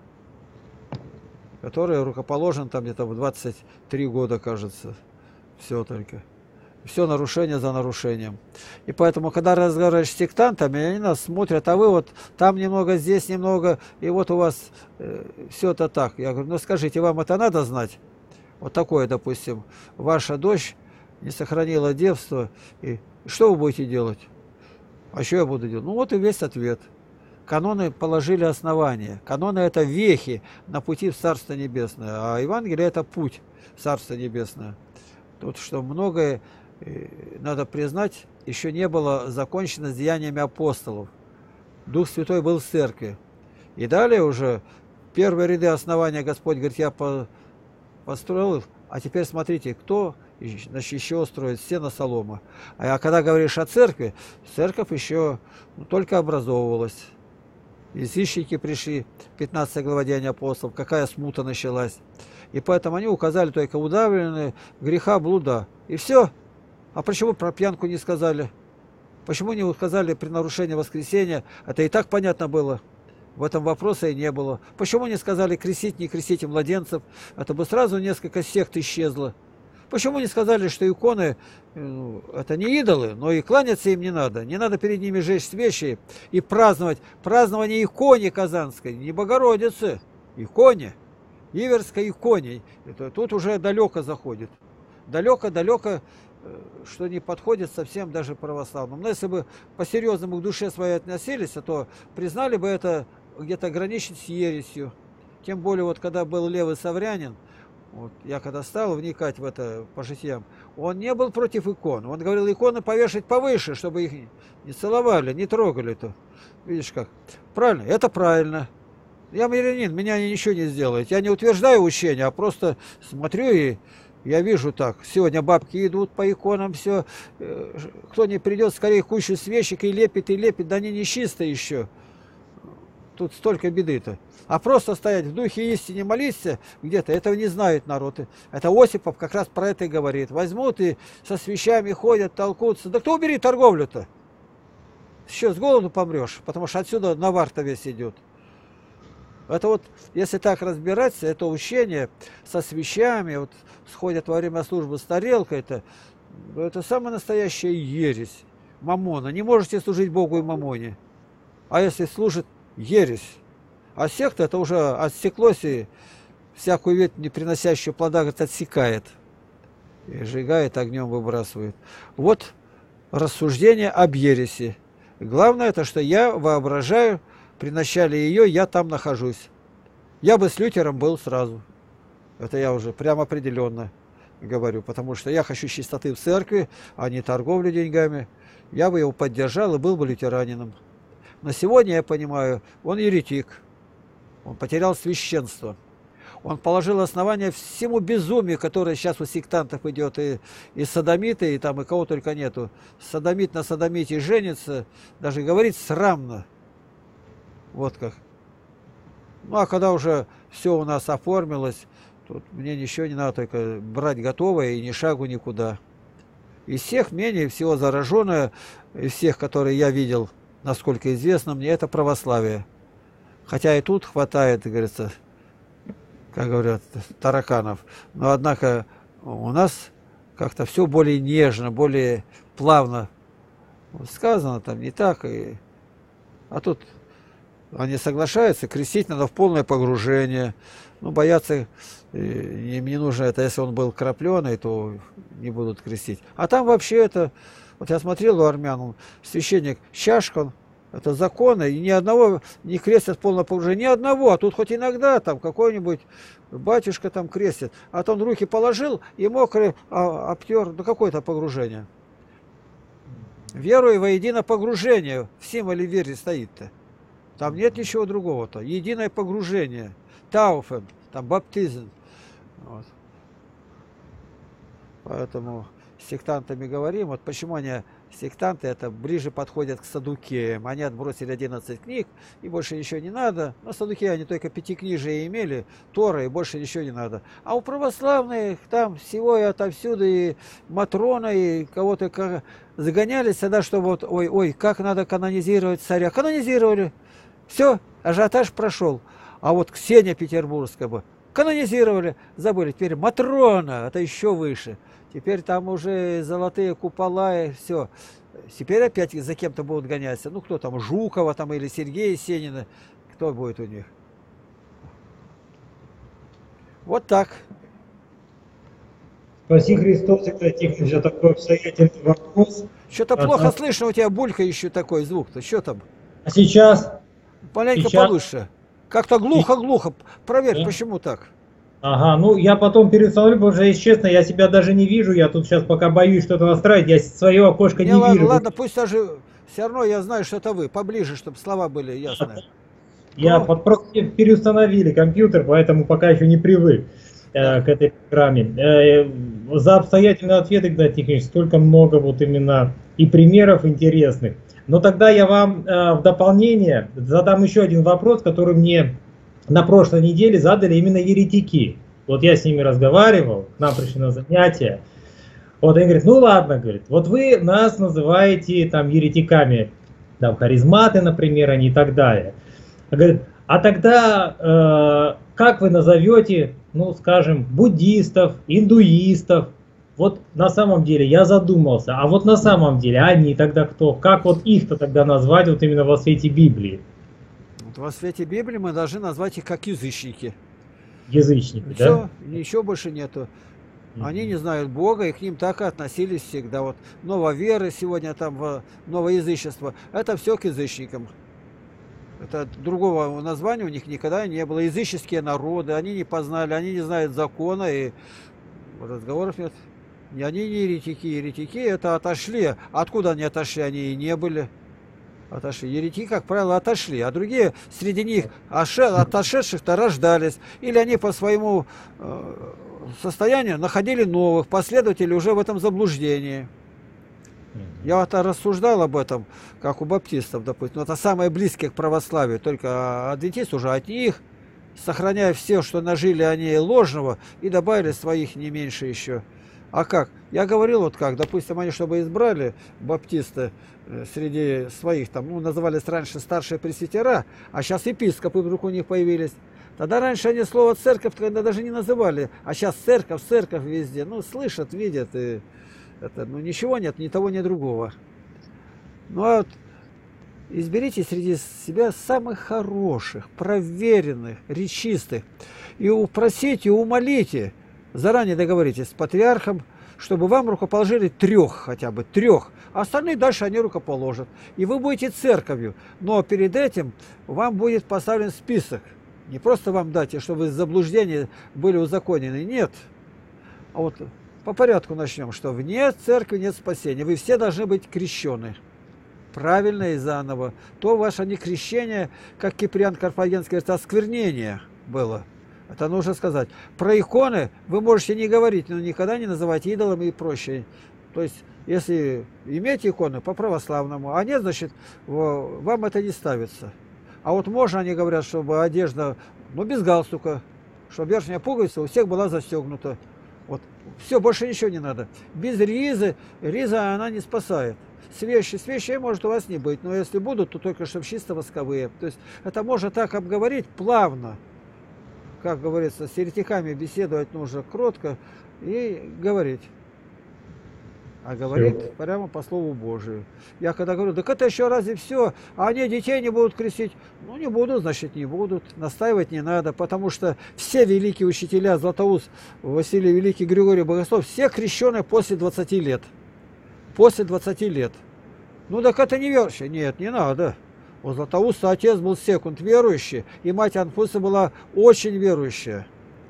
S1: который рукоположен там где-то в двадцать три года, кажется. Все только. Все нарушение за нарушением. И поэтому, когда разговариваешь с сектантами, они нас смотрят, а вы вот там немного, здесь немного, и вот у вас э, все это так. Я говорю, ну скажите, вам это надо знать? Вот такое, допустим, ваша дочь не сохранила девство, и что вы будете делать? А что я буду делать? Ну вот и весь ответ. Каноны положили основания. Каноны это вехи на пути в Царство Небесное, а Евангелие это путь в Царство Небесное. Тут что многое, надо признать, еще не было закончено с деяниями апостолов. Дух Святой был в церкви. И далее уже первые ряды основания Господь говорит, я построил, а теперь смотрите, кто значит, еще строит стена солома. А когда говоришь о церкви, церковь еще ну, только образовывалась. Язычники пришли, пятнадцатая глава Деяний апостолов, какая смута началась. И поэтому они указали только удавленные греха блуда. И все. А почему про пьянку не сказали? Почему не указали при нарушении воскресения? Это и так понятно было. В этом вопроса и не было. Почему не сказали крестить, не крестите младенцев? Это бы сразу несколько сект исчезло. Почему не сказали, что иконы, ну, это не идолы, но и кланяться им не надо. Не надо перед ними жечь свечи и праздновать. Празднование иконе Казанской, не Богородицы, иконе, Иверской иконе. Это тут уже далеко заходит. Далеко-далеко, что не подходит совсем даже православным. Но если бы по-серьезному к душе своей относились, то признали бы это где-то граничить с ересью. Тем более, вот когда был Левый Саврянин, вот, я когда стал вникать в это по житиям, он не был против икон. Он говорил, иконы повешать повыше, чтобы их не целовали, не трогали-то. Видишь как? Правильно? Это правильно. Я мирянин, меня ничего не сделает. Я не утверждаю учение, а просто смотрю и я вижу так. Сегодня бабки идут по иконам, все. Кто не придет, скорее кучу свечек и лепит, и лепит. Да они нечисто еще. тут столько беды-то. А просто стоять в духе истине молиться где-то, этого не знает народ. Это Осипов как раз про это и говорит. Возьмут и со свечами ходят, толкутся. Да кто убери торговлю-то? Еще с голоду помрешь, потому что отсюда навар-то весь идет. Это вот, если так разбираться, это учение со свечами, вот сходят во время службы с тарелкой, это, это самая настоящая ересь. Мамона. Не можете служить Богу и мамоне. А если служит, ересь. А секта это уже отсеклось и всякую ветвь, не приносящую плода, говорит, отсекает. И сжигает, огнем выбрасывает. Вот рассуждение об ереси. Главное это, что я воображаю, при начале ее я там нахожусь. Я бы с Лютером был сразу. Это я уже прям определенно говорю, потому что я хочу чистоты в церкви, а не торговлю деньгами. Я бы его поддержал и был бы лютеранином. Но сегодня я понимаю, он еретик. Он потерял священство. Он положил основание всему безумию, которое сейчас у сектантов идет, и, и содомиты, и там, и кого только нету. Содомит на содомите женится, даже говорить срамно. Вот как. Ну, а когда уже все у нас оформилось, тут мне ничего не надо, только брать готовое и ни шагу никуда. Из всех менее всего зараженное, из всех, которые я видел, насколько известно мне, это православие. Хотя и тут хватает, говорится, как говорят, тараканов. Но однако у нас как-то все более нежно, более плавно сказано, там не так. И... А тут они соглашаются, крестить надо в полное погружение. Ну, боятся, им не нужно это, если он был крапленый, то не будут крестить. А там вообще это, вот я смотрел у армян, священник, чашка, это законы, и ни одного не крестят в полное погружение, ни одного, а тут хоть иногда там какой-нибудь батюшка там крестит, а то он руки положил и мокрый а, обтер, ну какое-то погружение. Веруя воедино погружение, в символе веры стоит-то. Там нет ничего другого-то, единое погружение, тауфен, там баптизм. Вот. Поэтому с сектантами говорим, вот почему они, сектанты, это ближе подходят к саддукеям. Они отбросили одиннадцать книг, и больше ничего не надо. Но саддукеи, они только пятикнижие имели, Тора, и больше ничего не надо. А у православных там всего и отовсюду, и Матрона, и кого-то загонялись тогда, что вот, ой, ой, как надо канонизировать царя. Канонизировали. Все, ажиотаж прошел. А вот Ксения Петербургская бы канонизировали, забыли. Теперь Матрона, это еще выше. Теперь там уже золотые купола и все. Теперь опять за кем-то будут гоняться. Ну, кто там, Жукова там или Сергея Сенина. Кто будет у них? Вот так.
S2: Спаси Христос, это Тихоня, такой обстоятельный вопрос.
S1: Что-то а, плохо а... слышно, у тебя булька еще такой звук-то. Что там?
S2: А сейчас?
S1: Маленько
S2: сейчас...
S1: получше. Как-то глухо-глухо. Проверь, да? Почему так?
S2: Ага, ну я потом переустановлю, потому что, если честно, я себя даже не вижу, я тут сейчас пока боюсь что-то настраивать, я свое окошко не, не
S1: ладно,
S2: вижу.
S1: Ладно, пусть даже, все равно я знаю, что это вы, поближе, чтобы слова были ясные.
S2: Я Но... под, просто переустановили компьютер, поэтому пока еще не привык э, к этой программе. Э, за обстоятельные ответы, Игнатий Тихонович, столько много вот именно и примеров интересных. Но тогда я вам э, в дополнение задам еще один вопрос, который мне на прошлой неделе задали именно еретики. Вот я с ними разговаривал, к нам пришли на занятия. Вот они говорят, ну ладно, говорит, вот вы нас называете там еретиками, там харизматы, например, они и так далее. А, говорит, а тогда э, как вы назовете, ну скажем, буддистов, индуистов? Вот на самом деле я задумался, а вот на самом деле они тогда кто? Как вот их-то тогда назвать вот именно во свете Библии?
S1: Вот во свете Библии мы должны назвать их как язычники.
S2: Язычники,
S1: все,
S2: да?
S1: Ничего больше нету. Они не знают Бога, и к ним так и относились всегда. Вот нововеры сегодня, там новоязычество, это все к язычникам. Это другого названия у них никогда не было. Языческие народы, они не познали, они не знают закона, и разговоров нет. Они не еретики, еретики это отошли. Откуда они отошли? Они и не были. Отошли. Еретики, как правило, отошли, а другие среди них отошедших-то рождались. Или они по своему состоянию находили новых последователей уже в этом заблуждении. Я вот рассуждал об этом, как у баптистов, допустим. Но это самое близкое к православию. Только адвентисты уже от них, сохраняя все, что нажили они ложного, и добавили своих не меньше еще. А как? Я говорил, вот как, допустим, они, чтобы избрали баптисты среди своих, там, ну, назывались раньше старшие пресвитера, а сейчас епископы вдруг у них появились. Тогда раньше они слово церковь когда даже не называли, а сейчас церковь, церковь везде. Ну, слышат, видят, и это, ну, ничего нет, ни того, ни другого. Ну, а вот изберите среди себя самых хороших, проверенных, речистых, и упросите, умолите, заранее договоритесь с патриархом, чтобы вам рукоположили трех хотя бы, трех. А остальные дальше они рукоположат. И вы будете церковью. Но перед этим вам будет поставлен список. Не просто вам дать, чтобы из заблуждения были узаконены. Нет. А вот по порядку начнем, что вне церкви нет спасения. Вы все должны быть крещены. Правильно и заново. То ваше некрещение, как Киприан Карфагенский говорит, осквернение было. Это нужно сказать. Про иконы вы можете не говорить, но никогда не называть идолами и прочее. То есть, если иметь иконы по православному, а нет, значит, вам это не ставится. А вот можно, они говорят, чтобы одежда, ну, без галстука, чтобы верхняя пуговица у всех была застегнута. Вот. Все, больше ничего не надо. Без ризы, риза она не спасает. Свечи, свечей может у вас не быть, но если будут, то только чтобы чисто восковые. То есть, это можно так обговорить плавно. Как говорится, с еретиками беседовать нужно кротко и говорить. А говорит все прямо по Слову Божию. Я когда говорю, так это еще разве все? А они детей не будут крестить? Ну, не будут, значит, не будут. Настаивать не надо, потому что все великие учителя, Златоуст, Василий Великий, Григорий Богослов, все крещены после двадцати лет. После двадцати лет. Ну, так это не верующие. Нет, не надо. У Златоуста отец был секунд верующий, и мать Анфуса была очень верующая.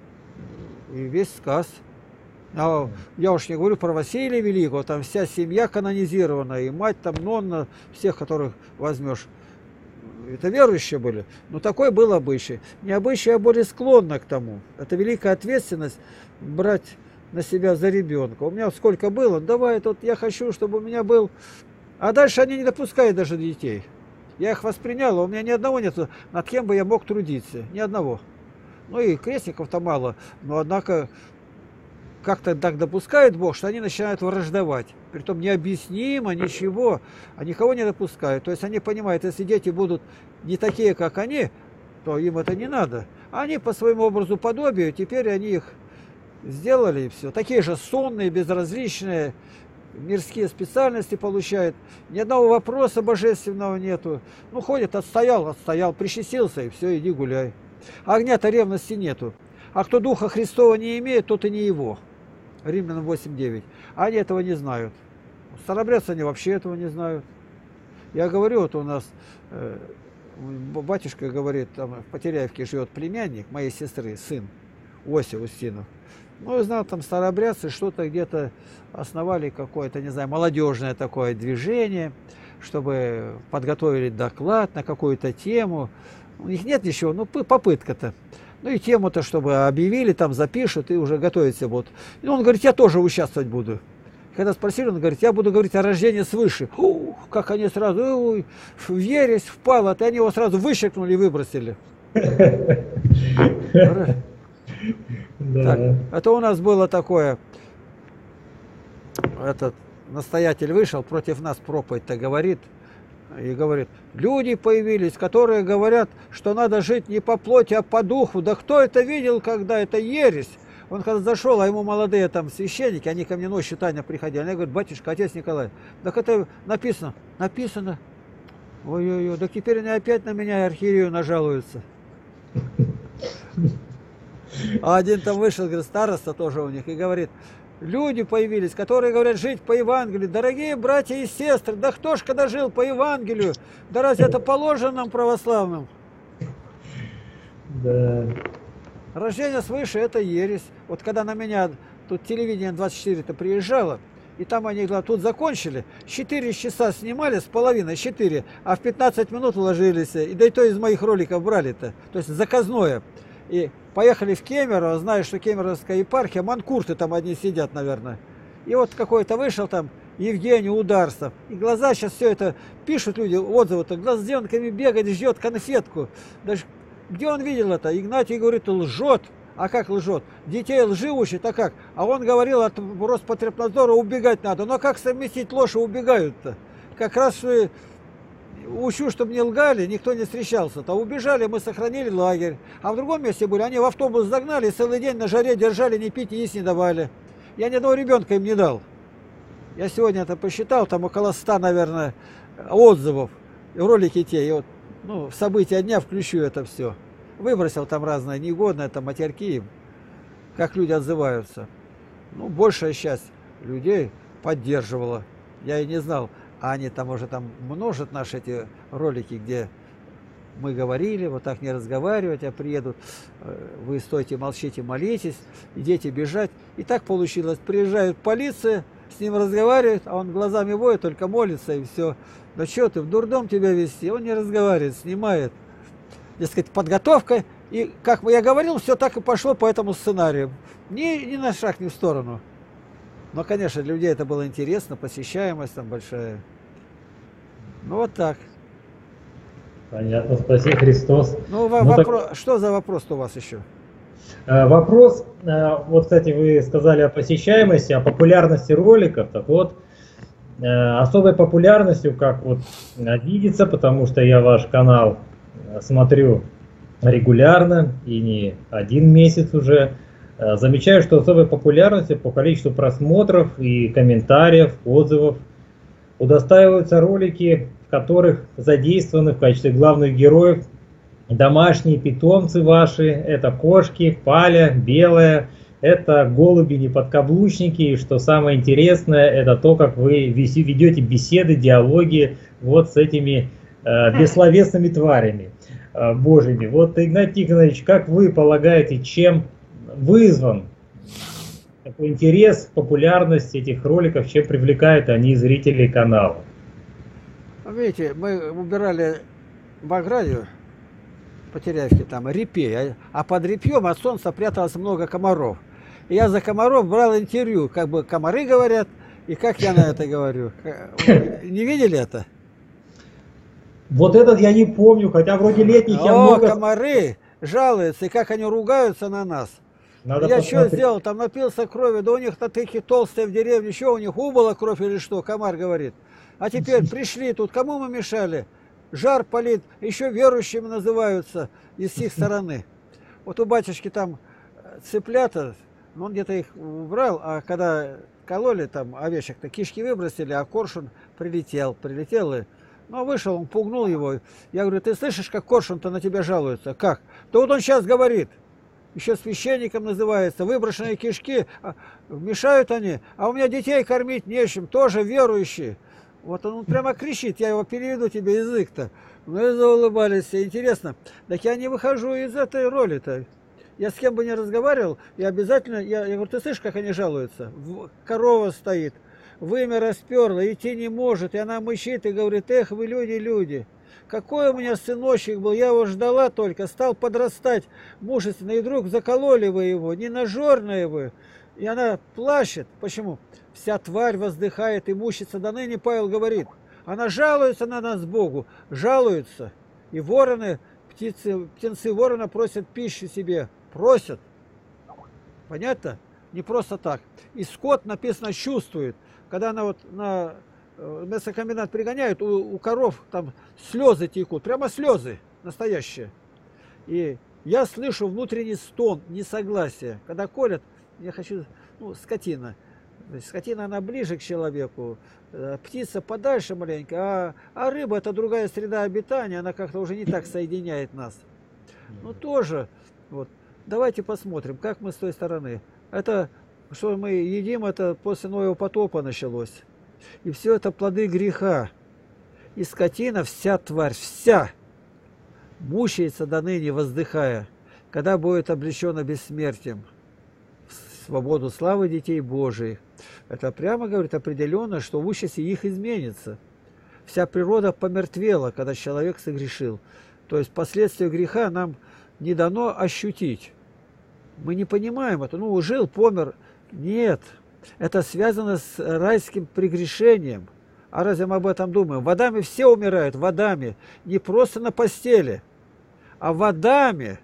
S1: И весь сказ. А я уж не говорю про Василия Великого, там вся семья канонизирована, и мать там, Нонна, всех, которых возьмешь. Это верующие были. Но такой был обычай. Не обычай, а более склонна к тому. Это великая ответственность брать на себя за ребенка. У меня сколько было, давай, тут я хочу, чтобы у меня был... А дальше они не допускают даже детей. Я их воспринял, а у меня ни одного нет, над кем бы я мог трудиться. Ни одного. Ну и крестников-то мало. Но однако как-то так допускает Бог, что они начинают враждовать. Притом необъяснимо, ничего. А никого не допускают. То есть они понимают, если дети будут не такие, как они, то им это не надо. А они по своему образу подобию, теперь они их сделали и все. Такие же сонные, безразличные. Мирские специальности получает, ни одного вопроса божественного нету. Ну, ходит, отстоял, отстоял, причастился, и все, иди гуляй. Огня-то ревности нету. А кто Духа Христова не имеет, тот и не его. Римлянам восемь девять. Они этого не знают. Старобрядцы они вообще этого не знают. Я говорю, вот у нас э, батюшка говорит, там в Потеряевке живет племянник моей сестры, сын Ося Устинов. Ну, я знал, там старобрядцы что-то где-то основали какое-то, не знаю, молодежное такое движение, чтобы подготовили доклад на какую-то тему. У них нет ничего, ну, попытка-то. Ну, и тему-то, чтобы объявили, там запишут и уже готовиться будут. И он говорит, я тоже участвовать буду. Когда спросили, он говорит, я буду говорить о рождении свыше. Ух, как они сразу, ой, в ересь впало, и они его сразу вычеркнули и выбросили. Да. Так, это у нас было такое, этот настоятель вышел, против нас проповедь-то говорит, и говорит, люди появились, которые говорят, что надо жить не по плоти, а по духу. Да кто это видел, когда это ересь? Он когда зашел, а ему молодые там священники, они ко мне ночью Таня приходили, они говорят, батюшка, отец Николай, так это написано, написано. Ой-ой-ой, да теперь они опять на меня архиерею нажалуются. А один там вышел, говорит, староста тоже у них, и говорит, люди появились, которые говорят жить по Евангелию. Дорогие братья и сестры, да кто ж когда жил по Евангелию? Да разве это положено нам православным? Да. Рождение свыше это ересь. Вот когда на меня тут телевидение двадцать четыре-то приезжало, и там они говорят, тут закончили, четыре часа снимали с половиной, четыре, а в пятнадцать минут уложились, и да и то из моих роликов брали-то, то есть заказное. И поехали в Кемерово, знаю, что Кемеровская епархия, манкурты там одни сидят, наверное. И вот какой-то вышел там Евгений Ударцев. И глаза сейчас все это пишут люди, отзывы-то, глазенками бегает, ждет конфетку. Даже где он видел это? Игнатий говорит, лжет. А как лжет? Детей лжи учит, а как? А он говорил от Роспотребнадзора убегать надо. Но как совместить ложь и убегают-то? Как раз что учу, чтобы не лгали, никто не встречался-то. Убежали, мы сохранили лагерь. А в другом месте были, они в автобус загнали, и целый день на жаре держали, не пить, не есть не давали. Я ни одного ребенка им не дал. Я сегодня это посчитал, там около ста, наверное, отзывов, ролики те. И вот, ну, в события дня включу это все. Выбросил там разное негодное, там матерки, как люди отзываются. Ну, большая часть людей поддерживала. Я и не знал, а они там уже там множат наши эти ролики, где мы говорили, вот так не разговаривать, а приедут, вы стойте, молчите, молитесь, и дети бежать. И так получилось, приезжает полиция, с ним разговаривает, а он глазами воет, только молится и все. Да что ты, в дурдом тебя вести? Он не разговаривает, снимает. Дескать, подготовка, и, как я говорил, все так и пошло по этому сценарию. Ни, ни на шаг, ни в сторону. Но, конечно, для людей это было интересно, посещаемость там большая. Ну, вот так.
S2: Понятно, спаси Христос.
S1: Ну, ну вопрос, так... что за вопрос-то у вас еще?
S2: Вопрос, вот, кстати, вы сказали о посещаемости, о популярности роликов. Так вот, особой популярностью, как вот видится, потому что я ваш канал смотрю регулярно и не один месяц уже, замечаю, что особой популярностью по количеству просмотров и комментариев, отзывов удостаиваются ролики, в которых задействованы в качестве главных героев домашние питомцы ваши. Это кошки, Паля, Белая, это голуби-неподкаблучники. И что самое интересное, это то, как вы ведете беседы, диалоги вот с этими э, бессловесными тварями э, божьими. Вот, Игнатий Тихонович, как вы полагаете, чем вызван такой интерес, популярность этих роликов, чем привлекают они зрителей канала?
S1: Видите, мы убирали в Аграрию, по Теряевке, там репей, а, а под репьем от солнца пряталось много комаров. И я за комаров брал интервью, как бы комары говорят, и как я на это говорю. Не видели это?
S2: Вот этот я не помню, хотя вроде летних я много...
S1: О, комары жалуются, и как они ругаются на нас.
S2: Надо
S1: я
S2: посмотреть.
S1: что сделал? Там напился крови, да у них-то такие толстые в деревне, что у них убыла кровь или что, комар говорит. А теперь пришли тут, кому мы мешали? Жар палит, еще верующими называются из их стороны. Вот у батюшки там цыплята, он где-то их убрал, а когда кололи там овечек-то, кишки выбросили, а коршун прилетел, прилетел и... Ну, вышел, он пугнул его. Я говорю, ты слышишь, как коршун-то на тебя жалуется? Как? Да вот он сейчас говорит. Еще священником называется, выброшенные кишки, мешают они, а у меня детей кормить нечем, тоже верующие. Вот он прямо кричит, я его переведу тебе язык-то. Ну и заулыбались все. Интересно, так я не выхожу из этой роли-то. Я с кем бы не разговаривал, я обязательно, я, я говорю, ты слышишь, как они жалуются? Корова стоит, вымя расперла, идти не может, и она мычит и говорит, эх вы люди, люди. Какой у меня сыночек был, я его ждала только, стал подрастать мужественно, и вдруг закололи вы его, ненажерные вы. И она плачет. Почему? Вся тварь воздыхает и мучится. До ныне Павел говорит, она жалуется на нас Богу, жалуется. И вороны, птицы, птенцы ворона просят пищу себе, просят. Понятно? Не просто так. И скот, написано, чувствует. Когда она вот на мясокомбинат пригоняют, у, у коров там слезы текут, прямо слезы настоящие. И я слышу внутренний стон, несогласие. Когда колят, я хочу, ну, скотина. Скотина, она ближе к человеку, птица подальше маленько, а, а рыба это другая среда обитания, она как-то уже не так соединяет нас. Ну тоже, вот, давайте посмотрим, как мы с той стороны. Это, что мы едим, это после Ноева потопа началось. И все это плоды греха. И скотина, вся тварь, вся, мучается до ныне, воздыхая, когда будет облечена бессмертием. Свободу славы детей Божиих. Это прямо говорит определенно, что в участи их изменится. Вся природа помертвела, когда человек согрешил. То есть последствия греха нам не дано ощутить. Мы не понимаем это. Ну, жил, помер. Нет. Это связано с райским прегрешением. А разве мы об этом думаем? В Адаме все умирают, в Адаме. Не просто на постели, а в Адаме.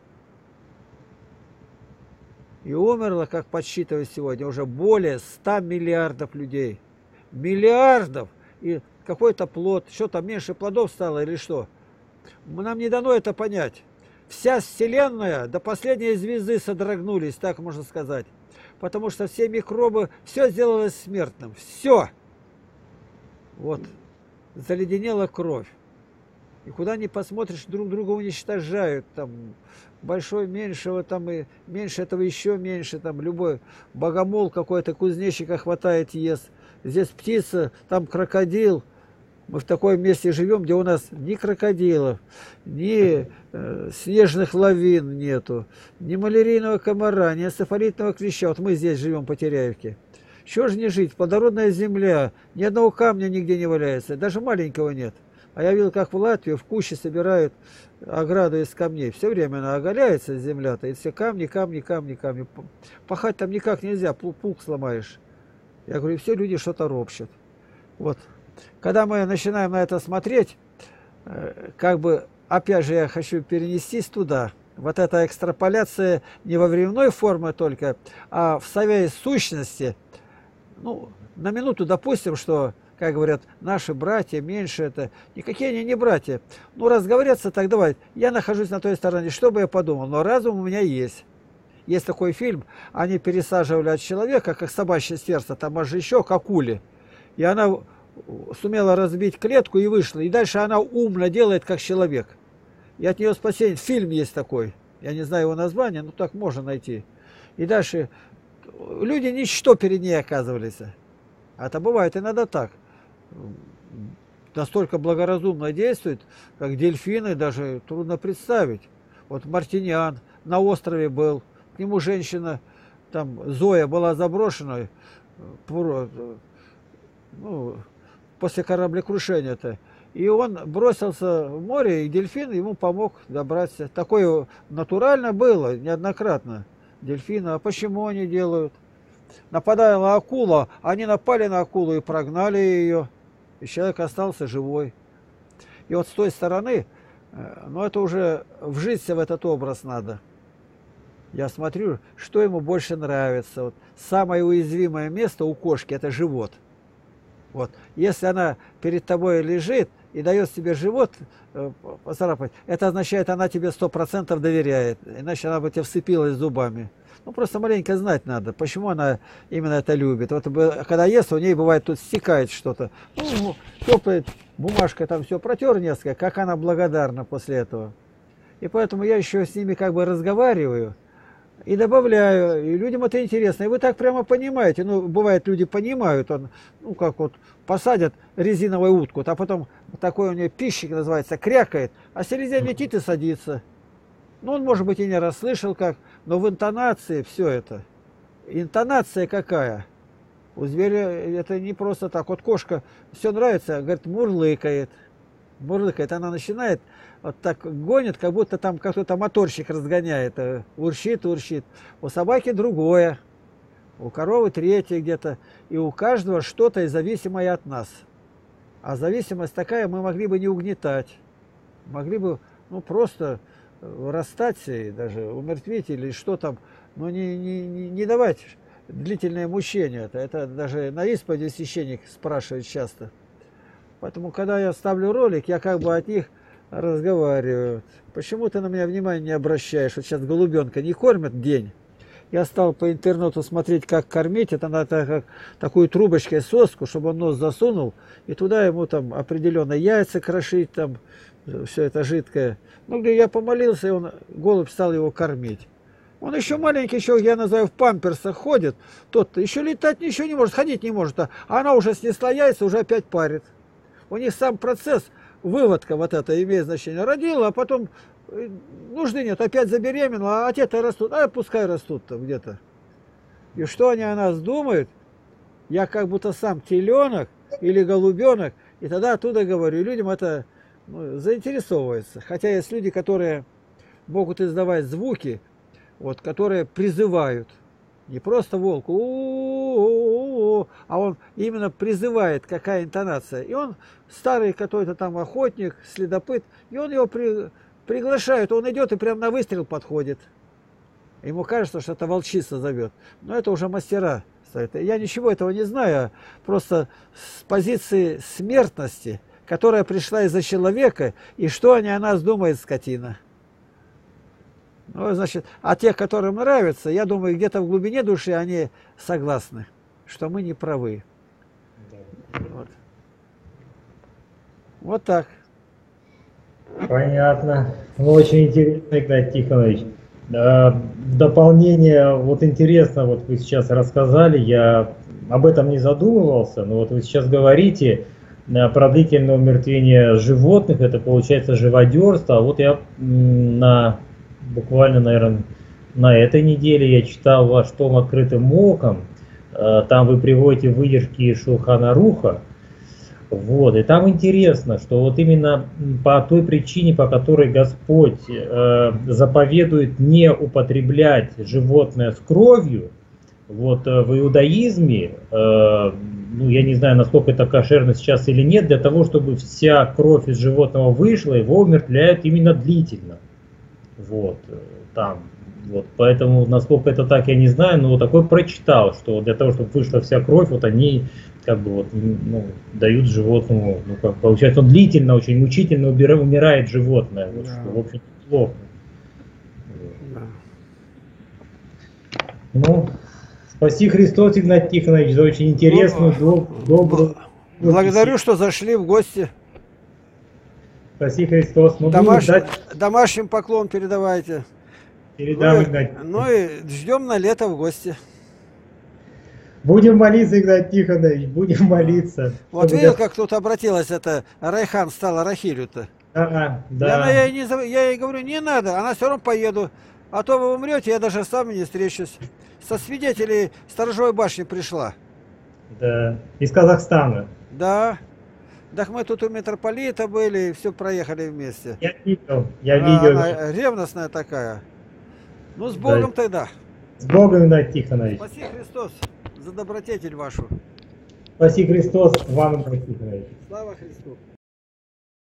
S1: И умерло, как подсчитывают сегодня, уже более ста миллиардов людей. Миллиардов! И какой-то плод, что там меньше плодов стало или что? Нам не дано это понять. Вся Вселенная до последней звезды содрогнулись, так можно сказать. Потому что все микробы, все сделалось смертным. Все! Вот. Заледенела кровь. И куда ни посмотришь, друг друга уничтожают. Там большой меньшего, там и меньше этого еще меньше. Там любой богомол какой-то, кузнечика хватает, ест. Здесь птица, там крокодил. Мы в таком месте живем, где у нас ни крокодилов, ни э, снежных лавин нету, ни малярийного комара, ни энцефалитного клеща. Вот мы здесь живем по Теряевке. Чего же не жить? Плодородная земля, ни одного камня нигде не валяется, даже маленького нет. А я видел, как в Латвии в куче собирают ограду из камней. Все время она оголяется, земля-то, и все камни, камни, камни, камни. Пахать там никак нельзя, пук сломаешь. Я говорю, все люди что-то ропщат. Вот. Когда мы начинаем на это смотреть, как бы, опять же, я хочу перенестись туда. Вот эта экстраполяция не во временной форме только, а в своей сущности. Ну, на минуту допустим, что, как говорят, наши братья меньше это. Никакие они не братья. Ну, раз говорятся, так давай. Я нахожусь на той стороне, что бы я подумал. Но разум у меня есть. Есть такой фильм, они пересаживали от человека, как собачье сердце, там аж еще как акули. И она сумела разбить клетку и вышла. И дальше она умно делает, как человек. И от нее спасение. Фильм есть такой. Я не знаю его название, но так можно найти. И дальше люди ничто перед ней оказывались. А это бывает иногда так. Настолько благоразумно действует, как дельфины, даже трудно представить. Вот Мартиниан на острове был. К нему женщина, там Зоя, была заброшена, ну, после кораблекрушения-то. И он бросился в море, и дельфин ему помог добраться. Такое натурально было, неоднократно. Дельфины, а почему они делают? Нападала акула, они напали на акулу и прогнали ее. И человек остался живой. И вот с той стороны, ну это уже вжиться в этот образ надо. Я смотрю, что ему больше нравится. Вот самое уязвимое место у кошки – это живот. Вот. Если она перед тобой лежит и дает себе живот э, поцарапать, это означает, она тебе сто процентов доверяет. Иначе она бы тебе вцепилась зубами. Ну, просто маленько знать надо, почему она именно это любит. Вот когда ест, у ней бывает тут стекает что-то. Ну, теплая бумажка, там все протер несколько, как она благодарна после этого. И поэтому я еще с ними как бы разговариваю. И добавляю, и людям это интересно. И вы так прямо понимаете. Ну, бывает, люди понимают, он, ну, как вот посадят резиновую утку, а потом такой у нее пищик называется, крякает, а селезень летит и садится. Ну, он, может быть, и не расслышал как, но в интонации все это. Интонация какая? У зверя это не просто так. Вот кошка, все нравится, говорит, мурлыкает. Мурлыкает, она начинает вот так гонит, как будто там какой-то моторчик разгоняет, урчит, урчит. У собаки другое, у коровы третье где-то, и у каждого что-то зависимое от нас. А зависимость такая, мы могли бы не угнетать, могли бы, ну, просто расстать и даже умертвить или что там, но не, не, не, не давать длительное мучение. Это, это даже на исповеди священник спрашивает часто. Поэтому, когда я ставлю ролик, я как бы от них разговариваю. Почему ты на меня внимания не обращаешь? Вот сейчас голубенка не кормят день. Я стал по интернету смотреть, как кормить. Это надо как такую трубочкой соску, чтобы он нос засунул, и туда ему там определенно яйца крошить, там все это жидкое. Ну, где я помолился, и он, голубь стал его кормить. Он еще маленький, еще, я называю, в памперсах ходит. Тот еще летать ничего не может, ходить не может. А она уже снесла яйца, уже опять парит. У них сам процесс, выводка вот это имеет значение. Родила, а потом нужды нет, опять забеременела, а те-то растут, а пускай растут там где-то. И что они о нас думают? Я как будто сам теленок или голубенок, и тогда оттуда говорю. И людям это, ну, заинтересовывается. Хотя есть люди, которые могут издавать звуки, вот, которые призывают. Не просто волк, у-у-у-у, а он именно призывает, какая интонация. И он старый какой-то там охотник, следопыт, и он его при, приглашает, он идет и прямо на выстрел подходит. Ему кажется, что это волчица зовет. Но это уже мастера. Я ничего этого не знаю, просто с позиции смертности, которая пришла из-за человека, и что они о нас думают, скотина. Ну, значит, а тех, которым нравится, я думаю, где-то в глубине души они согласны, что мы не правы. Вот, вот так.
S2: Понятно. Ну, очень интересно, Игнатий Тихонович. В дополнение, вот интересно, вот вы сейчас рассказали, я об этом не задумывался, но вот вы сейчас говорите про длительное умертвение животных, это получается живодерство, а вот я на, буквально, наверное, на этой неделе я читал ваш том «Открытым оком», там вы приводите выдержки из Шулхан Аруха. Вот, и там интересно, что вот именно по той причине, по которой Господь э, заповедует не употреблять животное с кровью, вот э, в иудаизме, э, ну я не знаю, насколько это кошерно сейчас или нет, для того, чтобы вся кровь из животного вышла, его умертвляют именно длительно. Вот, там, вот, поэтому, насколько это так, я не знаю, но вот такой прочитал, что для того, чтобы вышла вся кровь, вот они как бы вот, ну, дают животному, ну, как получается, он длительно, очень мучительно умирает животное, вот, да. Что, в общем, плохо. Да. Ну, спаси Христос, Игнатий Тихонович, за очень интересную, ну, доб добрую...
S1: Благодарю, беседу. Что зашли в гости.
S2: Спаси Христос. Ну,
S1: Домаш... ждать... Домашним поклон передавайте.
S2: Передам,
S1: ну,
S2: Игнатий.
S1: Ну и ждем на лето в гости.
S2: Будем молиться, Игнатий Тихонович, будем молиться.
S1: Вот видел, как тут обратилась эта Райхан, стала Рахилю-то?
S2: Да, да.
S1: Я, я, не, я ей говорю, не надо, она все равно поеду. А то вы умрете, я даже с вами не встречусь. Со свидетелей сторожевой башни пришла.
S2: Да, из Казахстана.
S1: Да. Так мы тут у митрополита были, и все проехали вместе.
S2: Я видел, я
S1: а,
S2: видел.
S1: Она ревностная такая. Ну, с Богом да. Тогда.
S2: С Богом, Игнатий Тихонович.
S1: Спаси Христос за добродетель вашу.
S2: Спаси Христос вам, Игнатий Тихонович.
S1: Слава Христу.